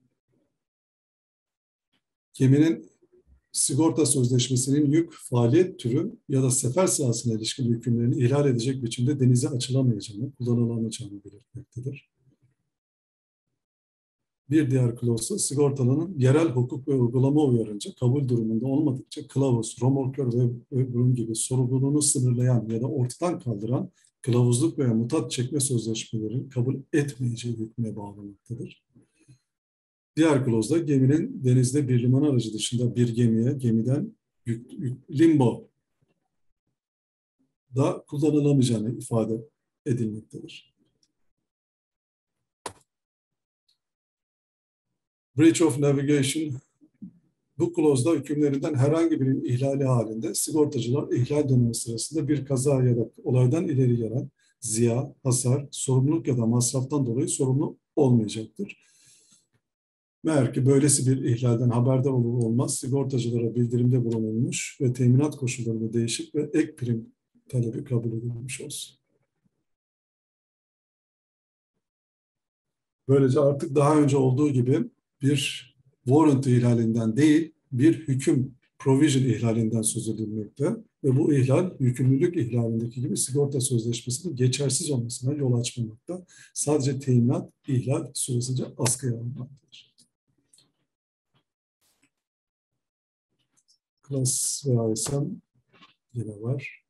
Geminin sigorta sözleşmesinin yük, faaliyet türü ya da sefer sahasına ilişkin hükümlerini ihlal edecek biçimde denize açılamayacağını, kullanılamayacağını belirtmektedir. Bir diğer kılavuzsa sigortalının yerel hukuk ve uygulama uyarınca kabul durumunda olmadıkça kılavuz, romorkör ve bunun gibi sorumluluğunu sınırlayan ya da ortadan kaldıran kılavuzluk veya mutat çekme sözleşmelerini kabul etmeyeceği hükmüne bağlamaktadır. Diğer klozda geminin denizde bir liman aracı dışında bir gemiden limbo da kullanılamayacağını ifade edilmektedir. Breach of Navigation, bu klozda hükümlerinden herhangi birinin ihlali halinde sigortacılar ihlal dönemi sırasında bir kaza ya da olaydan ileri gelen ziya, hasar, sorumluluk ya da masraftan dolayı sorumlu olmayacaktır. Meğer ki böylesi bir ihlalden haberdar olur olmaz sigortacılara bildirimde bulunulmuş ve teminat koşullarında değişik ve ek prim talebi kabul edilmiş olsun. Böylece artık daha önce olduğu gibi bir warranty ihlalinden değil, bir hüküm provision ihlalinden söz edilmekte ve bu ihlal yükümlülük ihlalindeki gibi sigorta sözleşmesinin geçersiz olmasına yol açmamakta. Sadece teminat ihlal süresince askıya alınmaktadır. Class ve ISM yine var.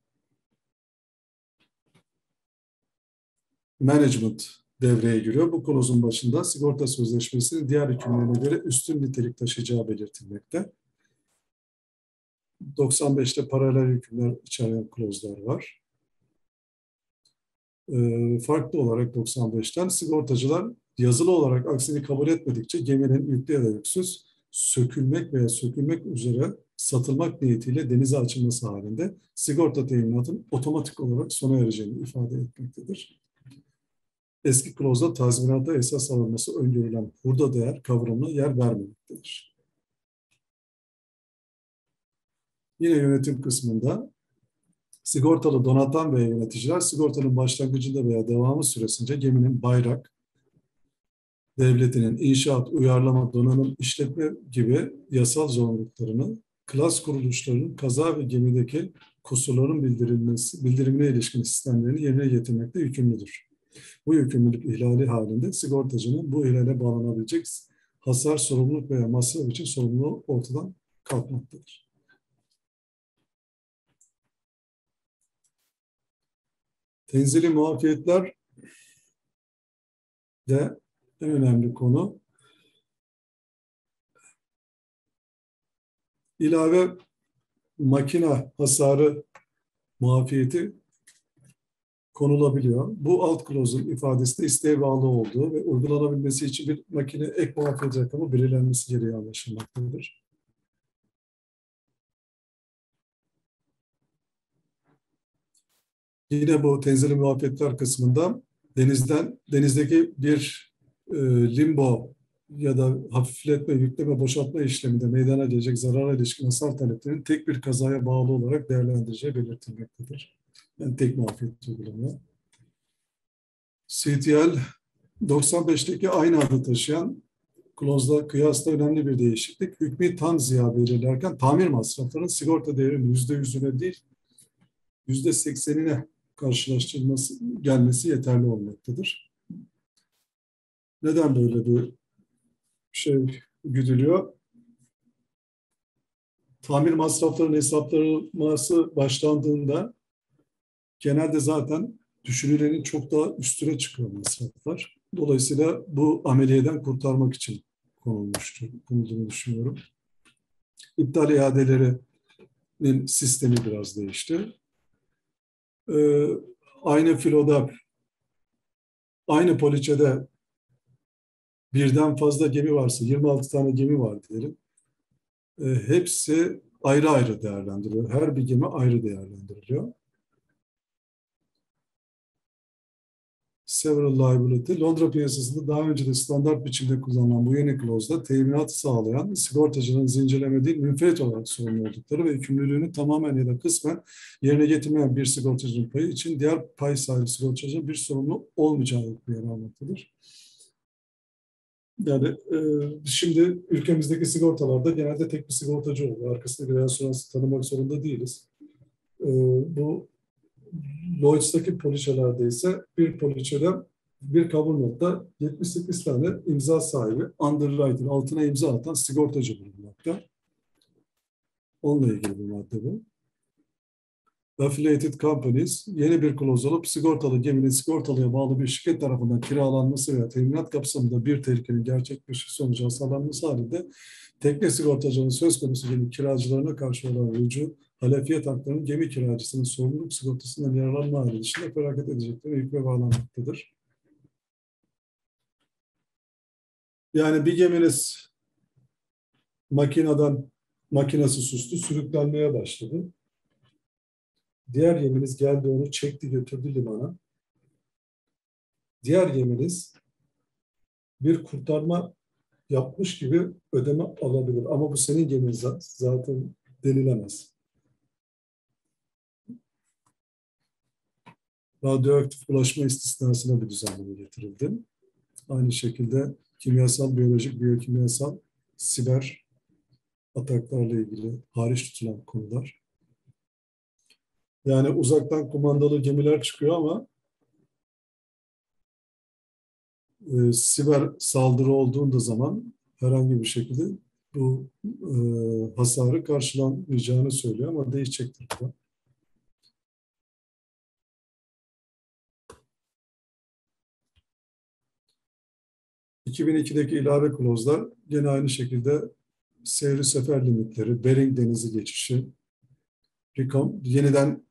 Management devreye giriyor. Bu konunun başında sigorta sözleşmesinin diğer hükümlerine göre üstün nitelik taşıyacağı belirtilmekte. 95'te paralel hükümler içeren klozlar var. Farklı olarak 95'ten sigortacılar yazılı olarak aksini kabul etmedikçe geminin yüklü ya da yüksüz sökülmek veya sökülmek üzere satılmak niyetiyle denize açılması halinde sigorta teminatının otomatik olarak sona ereceğini ifade etmektedir. Eski klozda tazminata esas alınması öngörülen hurda değer kavramına yer vermemektedir. Yine yönetim kısmında sigortalı donatan veya yöneticiler sigortanın başlangıcında veya devamı süresince geminin bayrak, devletinin inşaat, uyarlama, donanım, işletme gibi yasal zorunluluklarını, klas kuruluşlarının kaza ve gemideki kusurların bildirimine ilişkin sistemlerini yerine getirmekte yükümlüdür. Bu yükümlülük ihlali halinde sigortacının bu ihlale bağlanabilecek hasar, sorumluluk veya masraf için sorumluluğu ortadan kalkmaktadır. Tenzili muafiyetler de en önemli konu. İlave makina hasarı muafiyeti konulabiliyor. Bu alt klozun ifadesinde isteğe bağlı olduğu ve uygulanabilmesi için bir makine ek muafiyet rakamı belirlenmesi gereği anlaşılmaktadır. Yine bu tenzili muafiyetler kısmında denizdeki bir limbo ya da hafifletme, yükleme, boşaltma işleminde meydana gelecek zarara ilişkin hasar taleplerinin tek bir kazaya bağlı olarak değerlendireceği belirtilmektedir. Yani tek muafiyet uygulanıyor. CTL 95'teki aynı adı taşıyan klozda kıyasla önemli bir değişiklik. Hükmü tanziya belirlerken tamir masraflarının sigorta değerinin %100'üne değil %80'ine karşılaştırılması gelmesi yeterli olmaktadır. Neden böyle bir şey güdülüyor? Tamir masraflarının hesaplanması başlandığında genelde zaten düşünülenin çok daha üstüne çıkıyor masraflar. Dolayısıyla bu ameliyeden kurtarmak için konulduğunu düşünüyorum. İptal iadelerinin sistemi biraz değişti. Aynı filoda, aynı poliçede birden fazla gemi varsa, 26 tane gemi var diyelim. Hepsi ayrı ayrı değerlendiriliyor. Her bir gemi ayrı değerlendiriliyor. Several liability, Londra piyasasında daha önce de standart biçimde kullanılan bu yeni klozda teminat sağlayan sigortacının zincirleme değil münferit olarak sorumlu oldukları ve yükümlülüğünü tamamen ya da kısmen yerine getirmeyen bir sigortacının payı için diğer pay sahibi sigortacının bir sorumlu olmayacağı yer almaktadır. Yani şimdi ülkemizdeki sigortalarda genelde tek bir sigortacı oluyor. Arkasında bir reasüransı tanımak zorunda değiliz. Bu Lloyds'taki poliçelerde ise bir poliçede bir cover notta 78 tane imza sahibi, underwriter, altına imza atan sigortacı bulunmakta. Onunla ilgili bir madde bu. Affiliated Companies, yeni bir kloz olup sigortalı geminin sigortalıya bağlı bir şirket tarafından kiralanması veya teminat kapsamında bir tehlikenin gerçekleşmesi sonucu hasarlanması halinde tekne sigortacının söz konusu gemi kiracılarına karşı olan rücu, halefiyet haklarının gemi kiracısının sorumluluk sigortasından yararlanma hali dışında feragat edecekleri hükme bağlanmaktadır. Yani bir geminiz makinası sustu, sürüklenmeye başladı. Diğer geminiz geldi onu çekti götürdü limana. Diğer geminiz bir kurtarma yapmış gibi ödeme alabilir. Ama bu senin gemin zaten denilemez. Radyoaktif bulaşma istisnasına bir düzenleme getirildi. Aynı şekilde kimyasal, biyolojik, biyokimyasal, siber ataklarla ilgili hariç tutulan konular. Yani uzaktan kumandalı gemiler çıkıyor ama siber saldırı olduğunda zaman herhangi bir şekilde bu hasarı karşılanmayacağını söylüyor ama değişecektir bu. 2002'deki ilave klozlar yine aynı şekilde seyri sefer limitleri, Bering Denizi geçişi, yeniden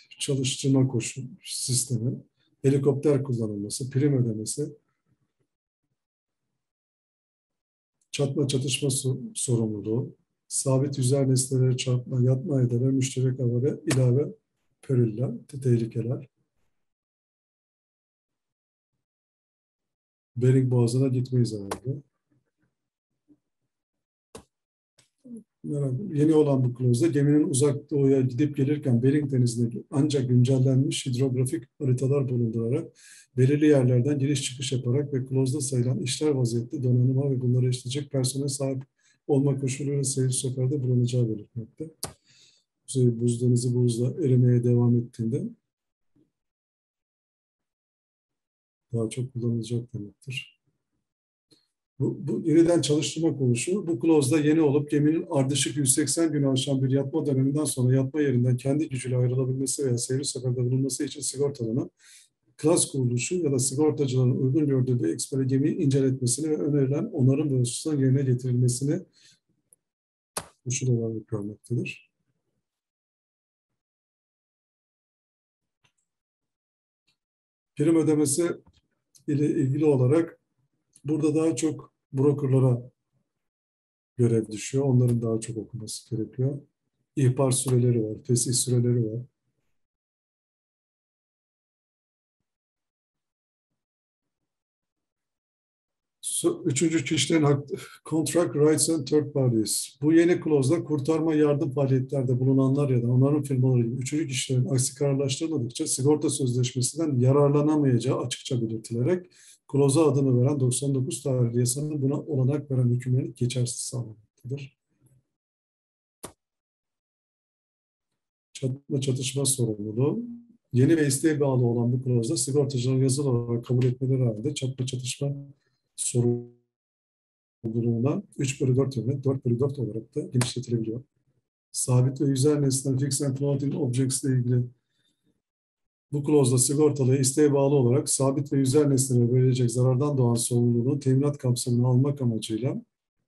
çalıştırma koşu sistemi, helikopter kullanılması, prim ödemesi, çatma çatışma sorumluluğu, sabit yüzer nesnelere çarpma, yatma ederler, müşterek havale, ilave periller, tehlikeler. Bering Boğazı'na gitmeyiz herhalde. Yeni olan bu klozda geminin uzak doğuya gidip gelirken Bering Denizi'nde ancak güncellenmiş hidrografik haritalar bulundurarak belirli yerlerden giriş çıkış yaparak ve klozda sayılan işler vaziyette donanıma ve bunları işleyecek personel sahip olma koşuluyla seyir seferde bulunacağı belirtmekte. Kuzey Buz Denizi buzla erimeye devam ettiğinde daha çok kullanılacak demektir. Bu yeniden çalıştırma konuşu, bu klozda yeni olup geminin ardışık 180 günü aşan bir yatma döneminden sonra yatma yerinden kendi gücüyle ayrılabilmesi veya seyir seferde bulunması için sigortalanan klas kuruluşu ya da sigortacıların uygun gördüğü bir ekspere gemiyi inceletmesini ve önerilen onarım ve hususların yerine getirilmesini koşul olarak görmektedir. Prim ödemesi ile ilgili olarak burada daha çok brokerlara görev düşüyor. Onların daha çok okuması gerekiyor. İhbar süreleri var, fesih süreleri var. Üçüncü kişilerin contract rights and third parties. Bu yeni klozda kurtarma yardım faaliyetlerde bulunanlar ya da onların firmaları gibi üçüncü kişilerin aksi kararlaştırmadıkça sigorta sözleşmesinden yararlanamayacağı açıkça belirtilerek kloza adını veren 99 tarihli yasanın buna olanak veren hükümlerini geçersiz sağlamaktadır. Çatışma sorumluluğu. Yeni ve isteğe bağlı olan bu klozda sigortacıların yazılı olarak kabul etmeleri halinde çatışma sorumluluğuna 3/4 yerine 4/4 olarak da genişletilebiliyor. Sabit ve yüzer nesneler fixed and floating objects ile ilgili bu klozda sigortalıya isteğe bağlı olarak sabit ve yüzer nesnelere verilecek zarardan doğan sorumluluğu teminat kapsamına almak amacıyla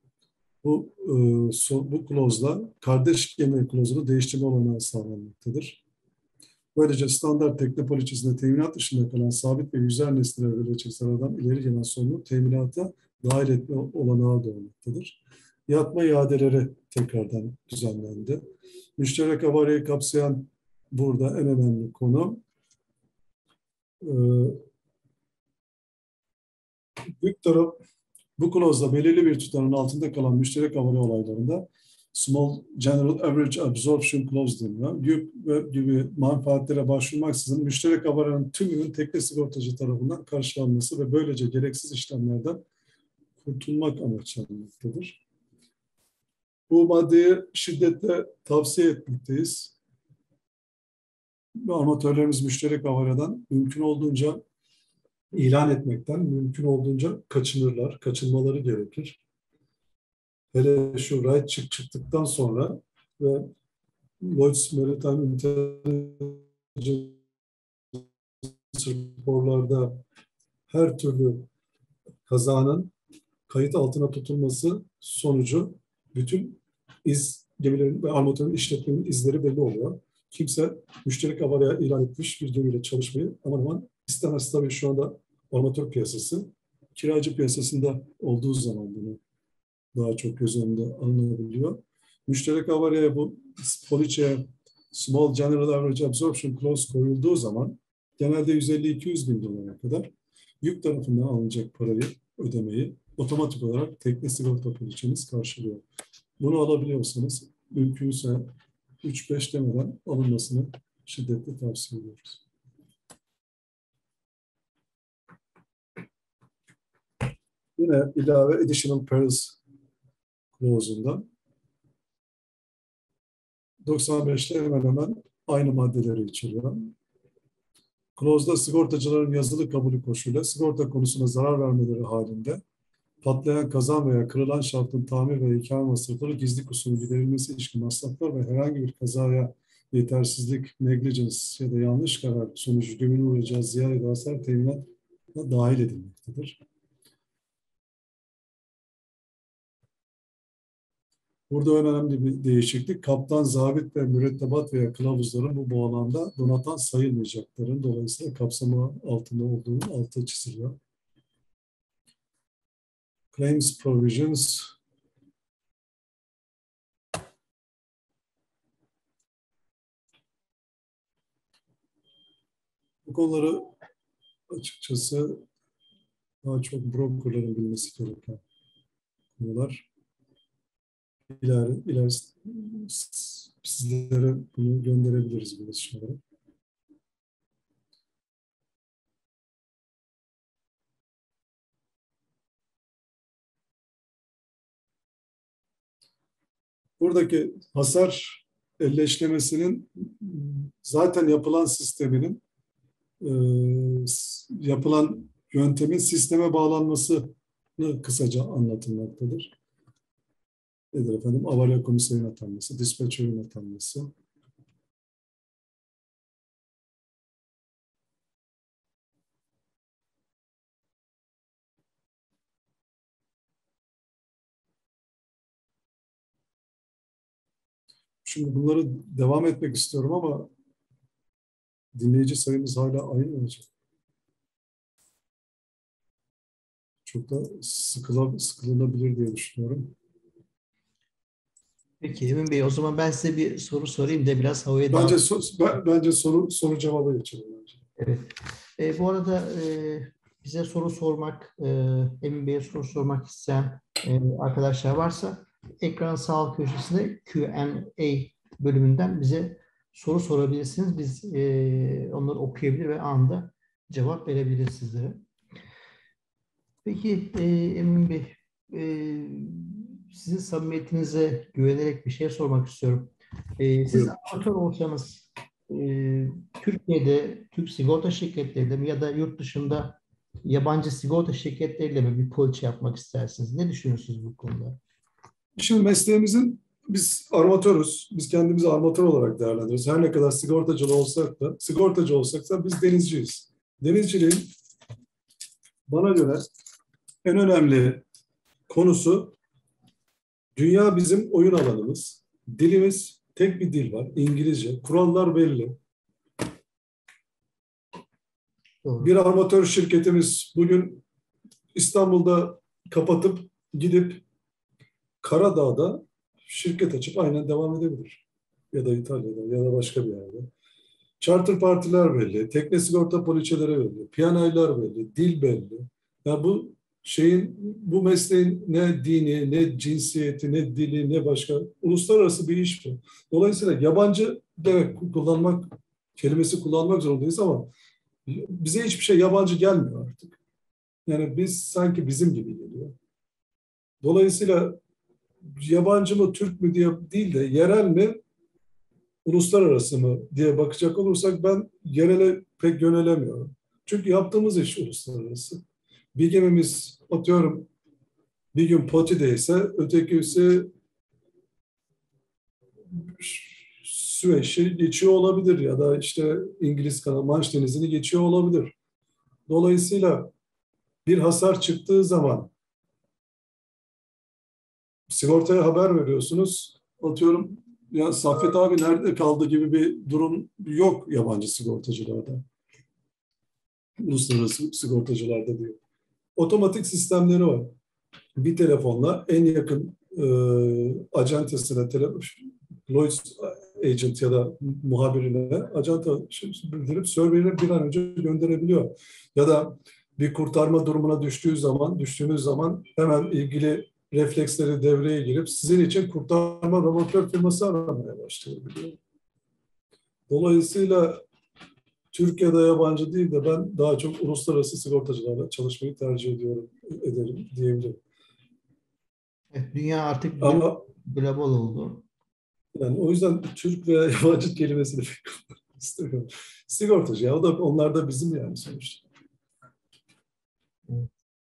bu klozda kardeş gemi klozunu değiştirme olanağı sağlanmaktadır. Böylece standart tekne poliçesinde teminat dışında kalan sabit ve yüzer nesnelere verilecek zarardan ileri gelen sorumluluk teminata dahil etme olanağı doğmaktadır. Yatma iadeleri tekrardan düzenlendi. Müşterek havariyi kapsayan burada en önemli konu büyük taraf bu klozda belirli bir tutarın altında kalan müşterek havari olaylarında Small General Average Absorption Clause deniyor. Yük gibi manfaatlere başvurmaksızın müşterek havarinin tümünün tekne sigortacı tarafından karşılanması ve böylece gereksiz işlemlerden kurtulmak amaçlanmaktadır. Bu maddeyi şiddetle tavsiye etmekteyiz. Armatörlerimiz müşterek havariden mümkün olduğunca ilan etmekten mümkün olduğunca kaçınırlar, kaçınmaları gerekir. Hele şu right çıktıktan sonra ve Lloyd's Maritime Intelligence raporlarda her türlü kazanın kayıt altına tutulması sonucu bütün gemilerin ve armatörün işletmenin izleri belli oluyor. Kimse müşterek havariye ilan etmiş bir gemiyle çalışmayı aman aman istemez. Tabii şu anda armatör piyasası, kiracı piyasasında olduğu zaman bunu daha çok göz önünde alınabiliyor. Müşterek havariye bu poliçeye Small General Average Absorption Clause koyulduğu zaman genelde 150-200 bin dolara kadar yük tarafından alınacak parayı, ödemeyi otomatik olarak tekne sigorta poliçeniz karşılıyor. Bunu alabiliyorsanız mümkünse 3-5 demeden alınmasını şiddetle tavsiye ediyoruz. Yine ilave Additional Perils Clause'undan 95'te hemen hemen aynı maddeleri içeriyor. Clause'da sigortacıların yazılı kabulü koşuyla sigorta konusuna zarar vermeleri halinde patlayan kazan veya kırılan şaftın tamir ve ikame masrafları gizli kusurun giderilmesi ilişkin masraflar ve herhangi bir kazaya yetersizlik, negligence ya da yanlış karar sonucu geminin uğrayacağı ziyan ya da hasar teminatına dahil edilmektedir. Burada önemli bir değişiklik, kaptan, zabit ve mürettebat veya kılavuzların bu bağlamda donatan sayılmayacakların dolayısıyla kapsamı altında olduğunu altı çiziliyor. Claims provisions Bu konuları açıkçası daha çok brokerların bilmesi gereken konular. İler sizlere bunu gönderebiliriz bu çalışmaları. Buradaki hasar elleşlemesinin zaten yapılan sisteminin yapılan yöntemin sisteme bağlanmasını kısaca anlatılmaktadır. Nedir efendim? Avarya komiserin atanması, dispatcher'ın atanması. Şimdi bunları devam etmek istiyorum ama dinleyici sayımız hala aynı olacak. Çok da sıkılınabilir diye düşünüyorum. Peki Emin Bey, o zaman ben size bir soru sorayım da biraz havaya Bence soru cevaba geçelim. Evet. Bu arada bize soru sormak, Emin Bey'e soru sormak isteyen arkadaşlar varsa ekranın sağ alt köşesinde Q&A bölümünden bize soru sorabilirsiniz. Biz onları okuyabilir ve anında cevap verebiliriz sizlere. Peki Emin Bey, sizin samimiyetinize güvenerek bir şey sormak istiyorum. Siz amatör olsanız Türkiye'de Türk sigorta şirketleriyle mi ya da yurt dışında yabancı sigorta şirketleriyle mi bir poliçe yapmak istersiniz? Ne düşünüyorsunuz bu konuda? Şimdi mesleğimizin biz armatörüz. Biz kendimizi armatör olarak değerlendiriyoruz. Her ne kadar sigortacı olsak da biz denizciyiz. Denizciliğin bana göre en önemli konusu dünya bizim oyun alanımız. Dilimiz tek bir dil var. İngilizce. Kurallar belli. Doğru. Bir armatör şirketimiz bugün İstanbul'da kapatıp gidip Karadağ'da şirket açıp aynen devam edebilir. Ya da İtalya'da ya da başka bir yerde. Charter partiler belli, tekne sigorta poliçeleri belli, piyanaylar belli, dil belli. Yani bu mesleğin ne dini, ne cinsiyeti, ne dili, ne başka uluslararası bir iş bu. Dolayısıyla yabancı demek kelimesi kullanmak zorundayız ama bize hiçbir şey yabancı gelmiyor artık. Yani biz sanki bizim gibi geliyor. Dolayısıyla yabancı mı, Türk mü diye değil de yerel mi, uluslararası mı diye bakacak olursak ben yerele pek yönelemiyorum. Çünkü yaptığımız iş uluslararası. Bir gemimiz atıyorum bir gün Poti'deyse ötekisi Süveyş'i geçiyor olabilir ya da işte İngiliz Kanalı Manş Denizi'ni geçiyor olabilir. Dolayısıyla bir hasar çıktığı zaman sigortaya haber veriyorsunuz. Atıyorum ya Saffet abi nerede kaldı gibi bir durum yok yabancı sigortacılarda. Uluslararası sigortacılarda diyor. Otomatik sistemleri var. Bir telefonla en yakın acentesine, Lloyd's agent ya da muhabirine acenta bildirip serverine bir an önce gönderebiliyor. Ya da bir kurtarma durumuna düştüğünüz zaman hemen ilgili refleksleri devreye girip sizin için kurtarma robotör firması aramaya başlayabiliyor. Dolayısıyla Türkiye'de yabancı değil de ben daha çok uluslararası sigortacılarla çalışmayı tercih ederim diyebilirim. Evet, dünya artık Ama global oldu. yani o yüzden Türk veya yabancı kelimesini pek kullanmak istemiyorum. Sigortacı ya, onlar da bizim yani sonuçta. Evet.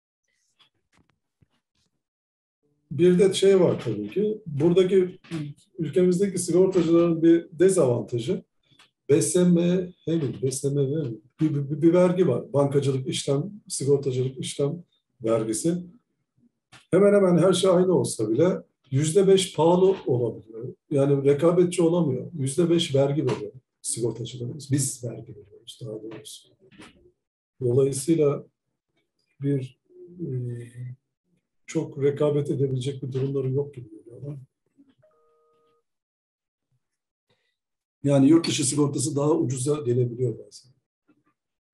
Bir de şey var tabii ki, buradaki ülkemizdeki sigortacıların bir dezavantajı BSMH bir vergi var. Bankacılık işlem, sigortacılık işlem vergisi. Hemen hemen her şey aynı olsa bile %5 pahalı olabiliyor. Yani rekabetçi olamıyor. %5 vergi veriyor sigortacılarımız. Biz vergi veriyoruz daha doğrusu. Dolayısıyla bir çok rekabet edebilecek bir durumları yok gibi geliyor ama. Yani yurt dışı sigortası daha ucuza gelebiliyor bazen.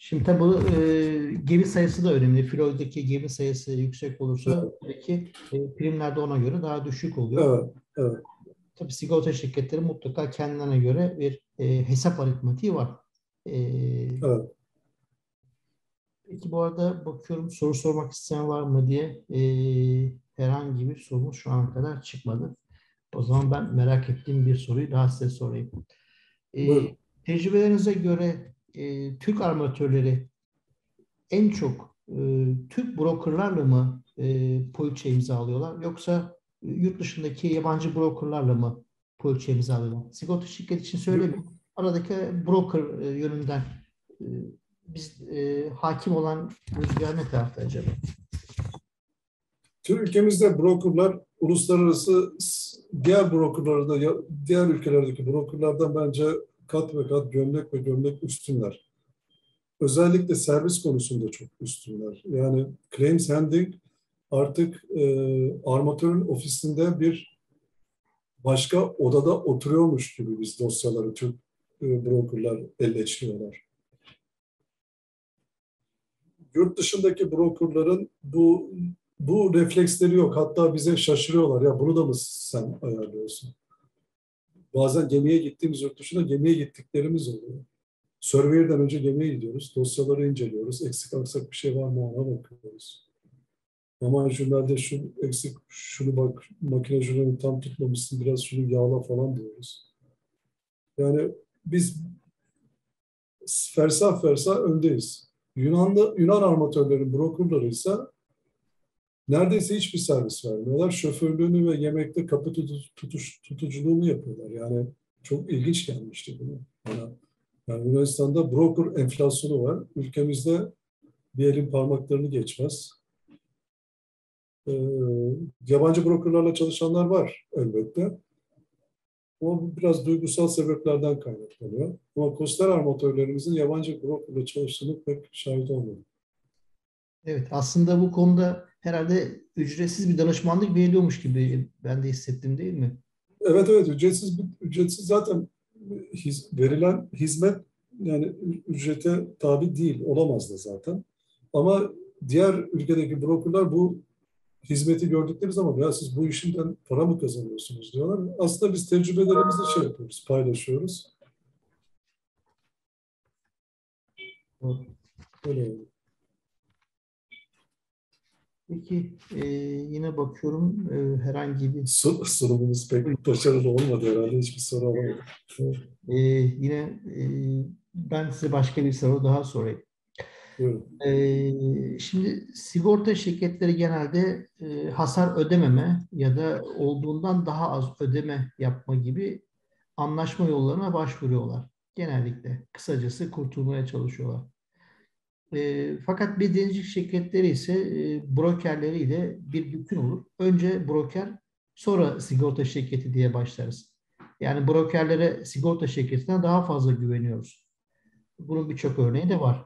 Şimdi tabii bu gemi sayısı da önemli. Filodaki gemi sayısı yüksek olursa Evet, tabii ki primler de ona göre daha düşük oluyor. evet, evet. Tabii sigorta şirketleri mutlaka kendilerine göre bir hesap aritmatiği var. E, Evet. peki bu arada bakıyorum soru sormak isteyen var mı diye herhangi bir sorumuz şu ana kadar çıkmadı. O zaman ben merak ettiğim bir soruyu daha size sorayım. E, Buyurun. tecrübelerinize göre Türk armatörleri en çok Türk brokerlarla mı poliçe imzalıyorlar yoksa yurt dışındaki yabancı brokerlarla mı poliçe imzalıyorlar? Sigorta şirketi için söylemiyorum. Aradaki broker yönünden e, biz hakim olan rüzgar ne tarafta acaba? Ülkemizde brokerlar uluslararası diğer brokerları da diğer ülkelerdeki brokerlardan bence kat ve kat gömlek ve gömlek üstünler. Özellikle servis konusunda çok üstünler. Yani claims handling artık armatörün ofisinde bir başka odada oturuyormuş gibi biz dosyaları Türk brokerlar elleştiriyorlar. Yurt dışındaki brokerların bu refleksleri yok. Hatta bize şaşırıyorlar. Ya bunu da mı sen ayarlıyorsun? Bazen gemiye gittiğimiz yurt dışına gemiye gittiklerimiz oluyor. Surveyor'dan önce gemiye gidiyoruz. Dosyaları inceliyoruz. Eksik aksak bir şey var mı ona bakıyoruz. Ama jurnalde şu eksik, şunu bak, makine jurnalini tam tutmamışsın, biraz şunu yağla falan diyoruz. Yani biz fersah fersah öndeyiz. Yunan armatörlerin brokerları ise neredeyse hiçbir servis vermiyorlar. Şoförlüğünü ve yemekte kapı tutuculuğunu yapıyorlar. Yani çok ilginç gelmişti bunu. Yani Yunanistan'da broker enflasyonu var. Ülkemizde bir elin parmaklarını geçmez. Yabancı brokerlarla çalışanlar var elbette. Ama biraz duygusal sebeplerden kaynaklanıyor. Ama Coster armatörlerimizin yabancı brokerla çalıştığını pek şahit olmadım. Evet, aslında bu konuda herhalde ücretsiz bir danışmanlık veriliyormuş gibi ben de hissettim değil mi? Evet, evet, ücretsiz zaten verilen hizmet yani ücrete tabi değil, olamaz da zaten. Ama diğer ülkedeki brokerlar bu hizmeti gördükleri zaman ya siz bu işinden para mı kazanıyorsunuz diyorlar. Aslında biz tecrübelerimizi şey yapıyoruz, paylaşıyoruz. Doğru. Öyle oluyor. Peki yine bakıyorum herhangi bir Sunumumuz pek başarılı olmadı herhalde. Hiçbir soru alamadım. yine ben size başka bir soru daha sorayım. Buyurun. Şimdi sigorta şirketleri genelde hasar ödememe ya da olduğundan daha az ödeme yapma gibi anlaşma yollarına başvuruyorlar. Genellikle kısacası kurtulmaya çalışıyorlar. Fakat bir denizcilik şirketleri ise brokerleriyle bir bütün olur. Önce broker, sonra sigorta şirketi diye başlarız. Yani brokerlere sigorta şirketinden daha fazla güveniyoruz. Bunun birçok örneği de var.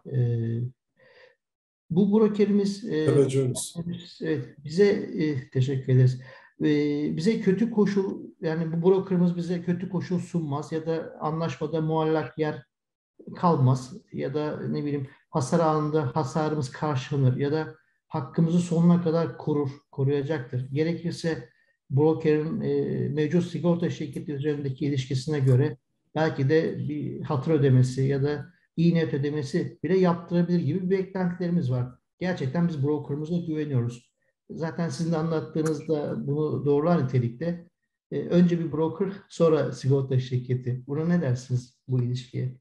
Bu brokerimiz Teveccühünüz. evet, bize teşekkür ederiz. Bize kötü koşul yani bu brokerimiz bize kötü koşul sunmaz ya da anlaşmada muallak yer kalmaz ya da ne bileyim hasar anında hasarımız karşılanır ya da hakkımızı sonuna kadar koruyacaktır. Gerekirse brokerin mevcut sigorta şirketi üzerindeki ilişkisine göre belki de bir hatır ödemesi ya da iyi niyet ödemesi bile yaptırabilir gibi bir beklentilerimiz var. Gerçekten biz brokerımıza güveniyoruz. Zaten sizin de anlattığınızda bunu doğrular nitelikte. Önce bir broker, sonra sigorta şirketi. Buna ne dersiniz bu ilişkiye?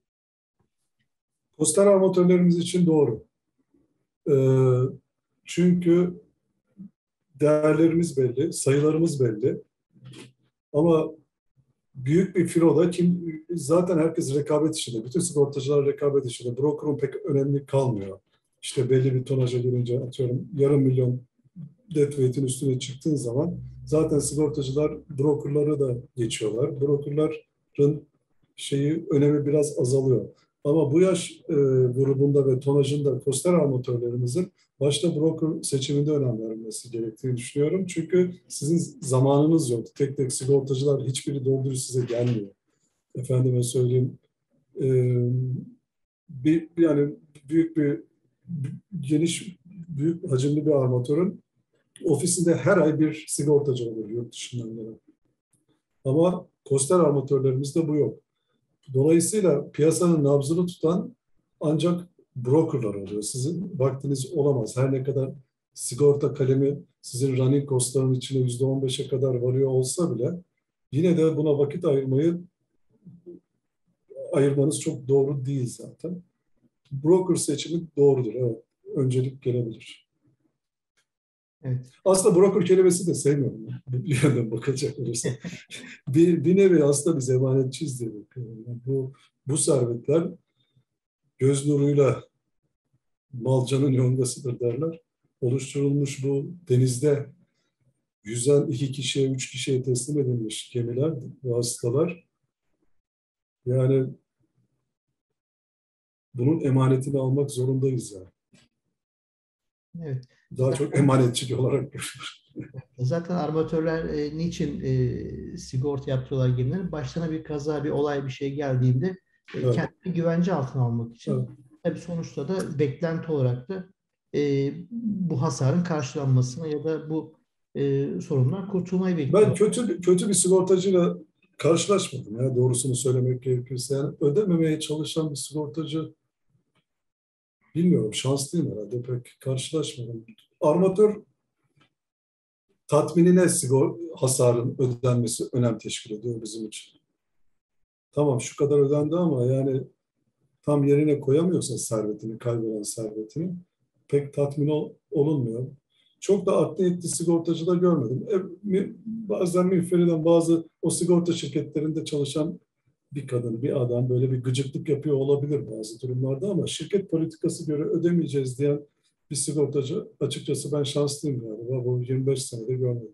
Poster armatörlerimiz için doğru. Çünkü değerlerimiz belli, sayılarımız belli. Ama büyük bir filoda zaten herkes rekabet içinde. Bütün sigortacılar rekabet içinde. Broker'un pek önemli kalmıyor. İşte belli bir tonaja gelince atıyorum yarım milyon deadweight'in üstüne çıktığın zaman zaten sigortacılar brokerları da geçiyorlar. Brokerların önemi biraz azalıyor. Ama bu yaş grubunda ve tonajında poster armatörlerimizin başta broker seçiminde önem verilmesi gerektiğini düşünüyorum. Çünkü sizin zamanınız yok. Tek tek sigortacılar hiçbiri doldurucu size gelmiyor. Efendime söyleyeyim yani büyük bir geniş büyük hacimli bir armatörün ofisinde her ay bir sigortacı olur yurt dışından gelen. Ama coaster armatörlerimizde bu yok. Dolayısıyla piyasanın nabzını tutan ancak brokerlar oluyor. Sizin vaktiniz olamaz. Her ne kadar sigorta kalemi sizin running costların içine %15'e kadar varıyor olsa bile yine de buna vakit ayırmanız çok doğru değil zaten. Broker seçimi doğrudur. Evet. Öncelik gelebilir. Evet. Aslında broker kelimesi de sevmiyorum. Bir yandan bakacak olursa. bir nevi aslında biz emanetçiyiz diye bakıyorum. Bu servetler göz nuruyla malcanın yongasıdır derler. Oluşturulmuş bu denizde yüzen 2 kişiye, 3 kişiye teslim edilmiş gemiler, vasıtalar. Yani bunun emanetini almak zorundayız yani. Evet. Daha çok emanetçi olarak görüyoruz. Zaten armatörler niçin sigorta yaptırıyorlar gemilerin? Başlarına bir kaza, bir olay, bir şey geldiğinde Evet. kendini güvence altına almak için. Evet. Tabii sonuçta da beklenti olarak da bu hasarın karşılanmasını ya da bu sorundan kurtulmayı bekliyor. Ben kötü bir sigortacıyla karşılaşmadım ya, doğrusunu söylemek gerekirse. Yani ödememeye çalışan bir sigortacı, bilmiyorum, şanslıyım herhalde, pek karşılaşmadım. Armatör tatminine hasarın ödenmesi önem teşkil ediyor bizim için. Tamam, şu kadar ödendi ama yani tam yerine koyamıyorsa servetini, kaybeden servetini, pek tatmin olunmuyor. Çok da art niyetli sigortacı da görmedim. Bazen müferriden bazı o sigorta şirketlerinde çalışan bir kadın, bir adam böyle bir gıcıklık yapıyor olabilir bazı durumlarda ama şirket politikası göre ödemeyeceğiz diyen bir sigortacı, açıkçası ben şanslıyım galiba. Bu 25 senede görmedim.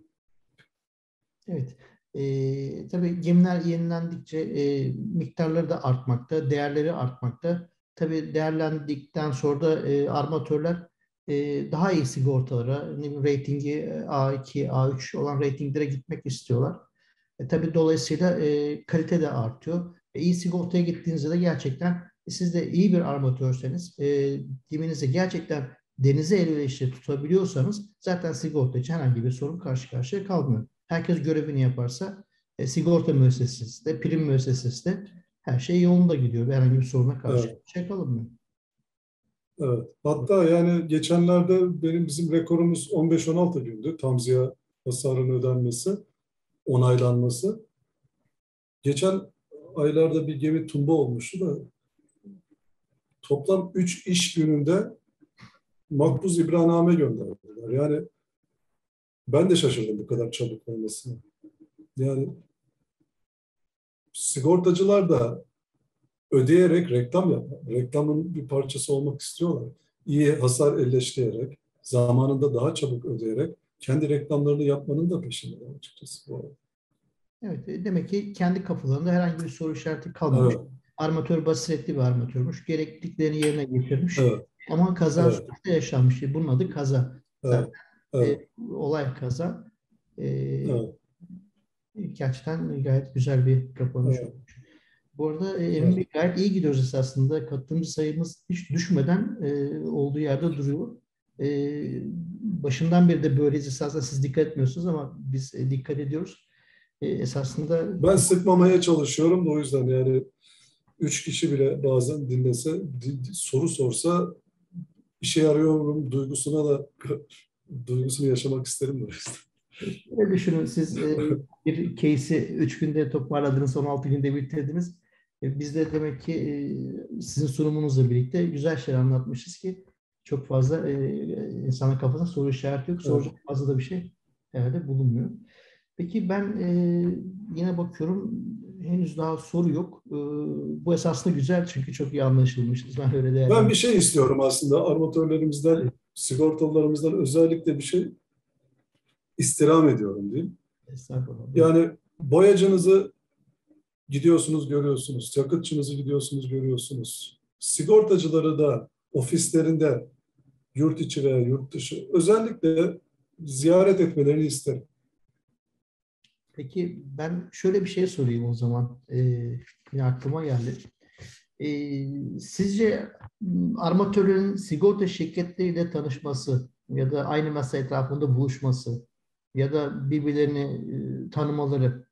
Evet. Tabii gemiler yenilendikçe miktarları da artmakta, değerleri artmakta. Tabii değerlendikten sonra da armatörler daha iyi sigortalara, ne bileyim, ratingi A2, A3 olan ratinglere gitmek istiyorlar. Tabii dolayısıyla kalite de artıyor. İyi sigortaya gittiğinizde de gerçekten siz de iyi bir armatörseniz, geminizi gerçekten denize elverişli tutabiliyorsanız zaten sigorta için herhangi bir sorun karşı karşıya kalmıyor. Herkes görevini yaparsa sigorta müessesesi de, prim müessesesi de her şey yolunda gidiyor. Herhangi bir soruna karşı Evet, karşıya kalınmıyor. evet. Hatta yani geçenlerde bizim rekorumuz 15-16 gündü. Tamziye hasarın ödenmesi, onaylanması. Geçen aylarda bir gemi tumba olmuştu da toplam 3 iş gününde makbuz ibraname gönderdiler. Yani ben de şaşırdım bu kadar çabuk olmasına. Yani sigortacılar da ödeyerek reklam yapmak, reklamın bir parçası olmak istiyorlar. İyi hasar elleştirerek, zamanında daha çabuk ödeyerek kendi reklamlarını yapmanın da peşinde açıkçası bu arada. Evet, demek ki kendi kafalarında herhangi bir soru işareti kalmamış. Evet, Armatör basiretli bir armatörmüş. Gerekliliklerini yerine getirmiş. evet, Ama kaza evet, sonuçta yaşanmış. Bunun adı kaza. Zaten evet, evet, olay kaza. E, evet, Gerçekten gayet güzel bir kapanış evet, olmuş. Bu arada Emin evet. Bey, gayet iyi gidiyoruz esasında. Katılımcı sayımız hiç düşmeden olduğu yerde duruyor. E, Başından beri de böyleyiz esasında, siz dikkat etmiyorsunuz ama biz dikkat ediyoruz. Esasında Ben sıkmamaya çalışıyorum da o yüzden yani 3 kişi bile bazen dinlese, soru sorsa işe yarıyorum duygusunu yaşamak isterim de. şöyle düşünün, siz bir case'i 3 günde toparladınız, 16 günde bitirdiniz. Biz de demek ki sizin sunumunuzla birlikte güzel şeyler anlatmışız ki çok fazla insanın kafasında soru işareti yok. Evet. Soracak fazla da bir şey herhalde bulunmuyor. Peki ben yine bakıyorum, henüz daha soru yok. Bu esasında güzel çünkü çok iyi anlaşılmışız. Ben öyle Ben bir değerlendiriyorum. şey istiyorum aslında armatörlerimizden, sigortalılarımızdan özellikle bir şey istirham ediyorum diyeyim. Estağfurullah. Buyurun. Yani boyacınızı gidiyorsunuz görüyorsunuz, yakıtçınızı gidiyorsunuz görüyorsunuz. Sigortacıları da ofislerinde yurt içi veya yurt dışı özellikle ziyaret etmelerini isterim. Peki ben şöyle bir şey sorayım o zaman. Yine aklıma geldi. Sizce armatörlerin sigorta şirketleriyle tanışması ya da aynı masa etrafında buluşması ya da birbirlerini tanımaları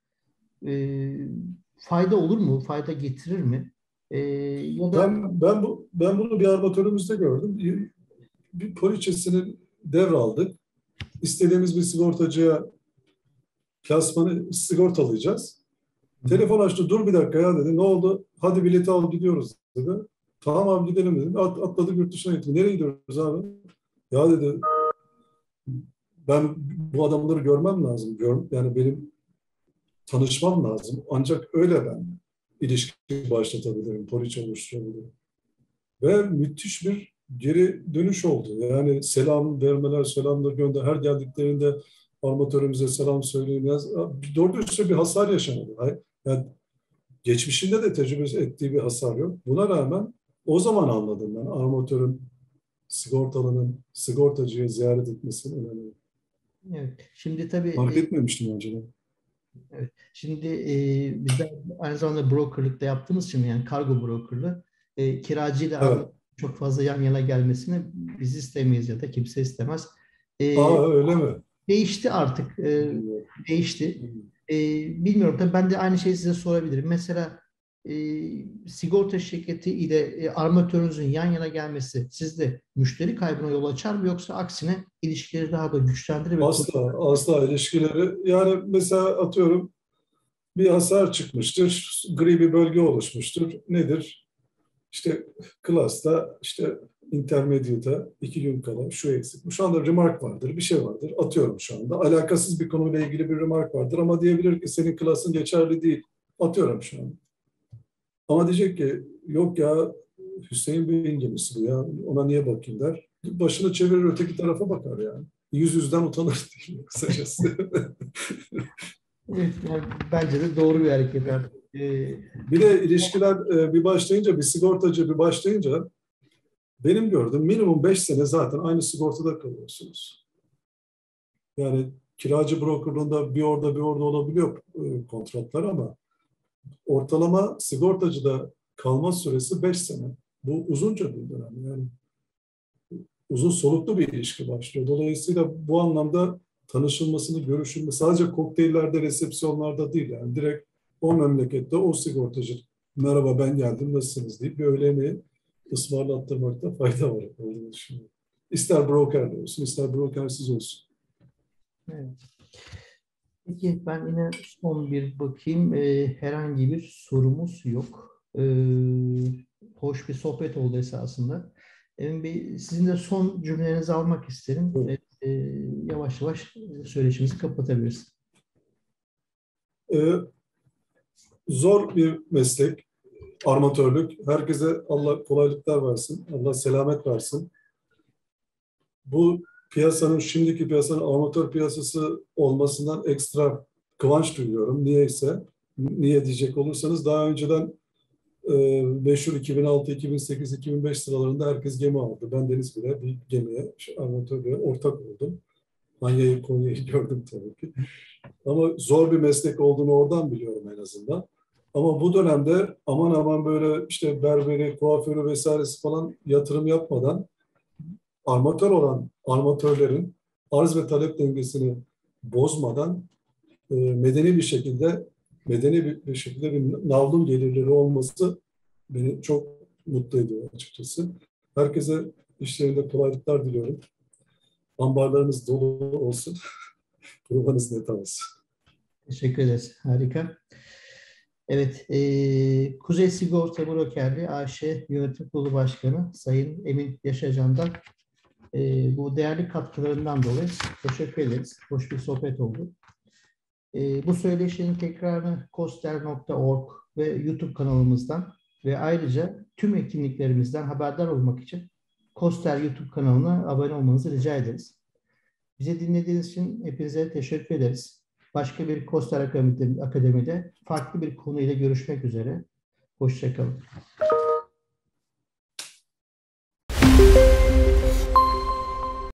fayda olur mu? Fayda getirir mi? Ya da Ben bunu bir armatörümüzde gördüm. Bir poliçesini devraldık. İstediğimiz bir sigortacıya klasmanı sigortalayacağız. Telefon açtı, dur bir dakika ya dedi. Ne oldu? Hadi bileti al gidiyoruz dedi. Tamam abi gidelim dedim. Atladık yurt dışına gittik. Nereye gidiyoruz abi? Ya dedi ben bu adamları görmem lazım. Yani benim tanışmam lazım. Ancak öyle ben ilişki başlatabilirim, poliçe oluşturabilirim. Ve müthiş bir geri dönüş oldu. Yani selam vermeler, selamlar gönder. Her geldiklerinde armatörümüze selam söyleyin. Doğru dürüst bir hasar yaşamadı. Yani geçmişinde de tecrübe ettiği bir hasar yok. Buna rağmen o zaman anladım ben armatörün, sigortalının sigortacıyı ziyaret etmesinin önemli. evet. Şimdi tabii Fark etmemiştim önceden. evet. Şimdi bizler aynı zamanda brokerlık da yaptığımız için yani kargo brokerlığı kiracıyla Evet. çok fazla yan yana gelmesini biz istemeyiz ya da kimse istemez. E, Aa öyle mi? Değişti artık. Bilmiyorum. Değişti. Bilmiyorum tabii ben de aynı şeyi size sorabilirim. Mesela sigorta şirketi ile armatörünüzün yan yana gelmesi sizde müşteri kaybına yol açar mı yoksa aksine ilişkileri daha da güçlendirir ve Asla ilişkileri. Yani mesela atıyorum bir hasar çıkmıştır, gri bir bölge oluşmuştur. Nedir? İşte klasta, işte intermediate'a 2 gün kala şu eksik. Şu anda remark vardır, bir şey vardır. Atıyorum şu anda. Alakasız bir konuyla ilgili bir remark vardır ama diyebilir ki senin klasın geçerli değil. Atıyorum şu anda. Ama diyecek ki yok ya Hüseyin Bey'in gemisi bu ya. Ona niye bakayım der. Başını çevirir öteki tarafa bakar yani. Yüzden utanır değil kısacası. evet, yani bence de doğru bir hareket artık. Bir de ilişkiler bir başlayınca, bir sigortacı bir başlayınca benim gördüğüm minimum 5 sene zaten aynı sigortada kalıyorsunuz. Yani kiracı brokerlığında bir orada bir orada olabiliyor kontratlar ama ortalama sigortacıda kalma süresi 5 sene. Bu uzunca bir dönem. Yani uzun soluklu bir ilişki başlıyor. Dolayısıyla bu anlamda tanışılmasını, görüşülmesi sadece kokteyllerde, resepsiyonlarda değil. Yani direkt o memlekette o sigortacı merhaba ben geldim nasılsınız deyip bir öğle yemeği ısmarlattırmakta fayda var. Olduğunu düşünüyorum. İster brokerle olsun, ister brokersiz olsun. Evet. Peki ben yine son bir bakayım. Herhangi bir sorumuz yok. Hoş bir sohbet oldu esasında. Emin Bey, sizin de son cümlelerinizi almak isterim. Evet. Yavaş yavaş söyleşimizi kapatabiliriz. Ee, Zor bir meslek, armatörlük. Herkese Allah kolaylıklar versin, Allah selamet versin. Bu piyasanın, şimdiki piyasanın amatör piyasası olmasından ekstra kıvanç duyuyorum. Niyeyse, niye diyecek olursanız daha önceden meşhur 2006, 2008, 2005 sıralarında herkes gemi aldı. Ben Deniz bile bir gemiye, amatörlüğe ortak oldum. Konya'yı gördüm tabii ki. Ama zor bir meslek olduğunu oradan biliyorum en azından. Ama bu dönemde aman aman böyle işte berberi, kuaförü vesairesi falan yatırım yapmadan armatör olan armatörlerin arz ve talep dengesini bozmadan medeni bir şekilde bir navlun gelirleri olması beni çok mutlu ediyor açıkçası. Herkese işlerinde kolaylıklar diliyorum. Ambarlarınız dolu olsun. Kurbanız net olsun. Teşekkür ederiz. Harika. Evet, Kuzey Sigorta Brokerliği AŞ Yönetim Kurulu Başkanı Sayın Emin Yaşacan'dan bu değerli katkılarından dolayı teşekkür ederiz. Hoş bir sohbet oldu. Bu söyleşinin tekrarını koster.org ve YouTube kanalımızdan ve ayrıca tüm etkinliklerimizden haberdar olmak için Koster YouTube kanalına abone olmanızı rica ederiz. Bizi dinlediğiniz için hepinize teşekkür ederiz. Başka bir Koster Akademi'de farklı bir konuyla görüşmek üzere. Hoşça kalın.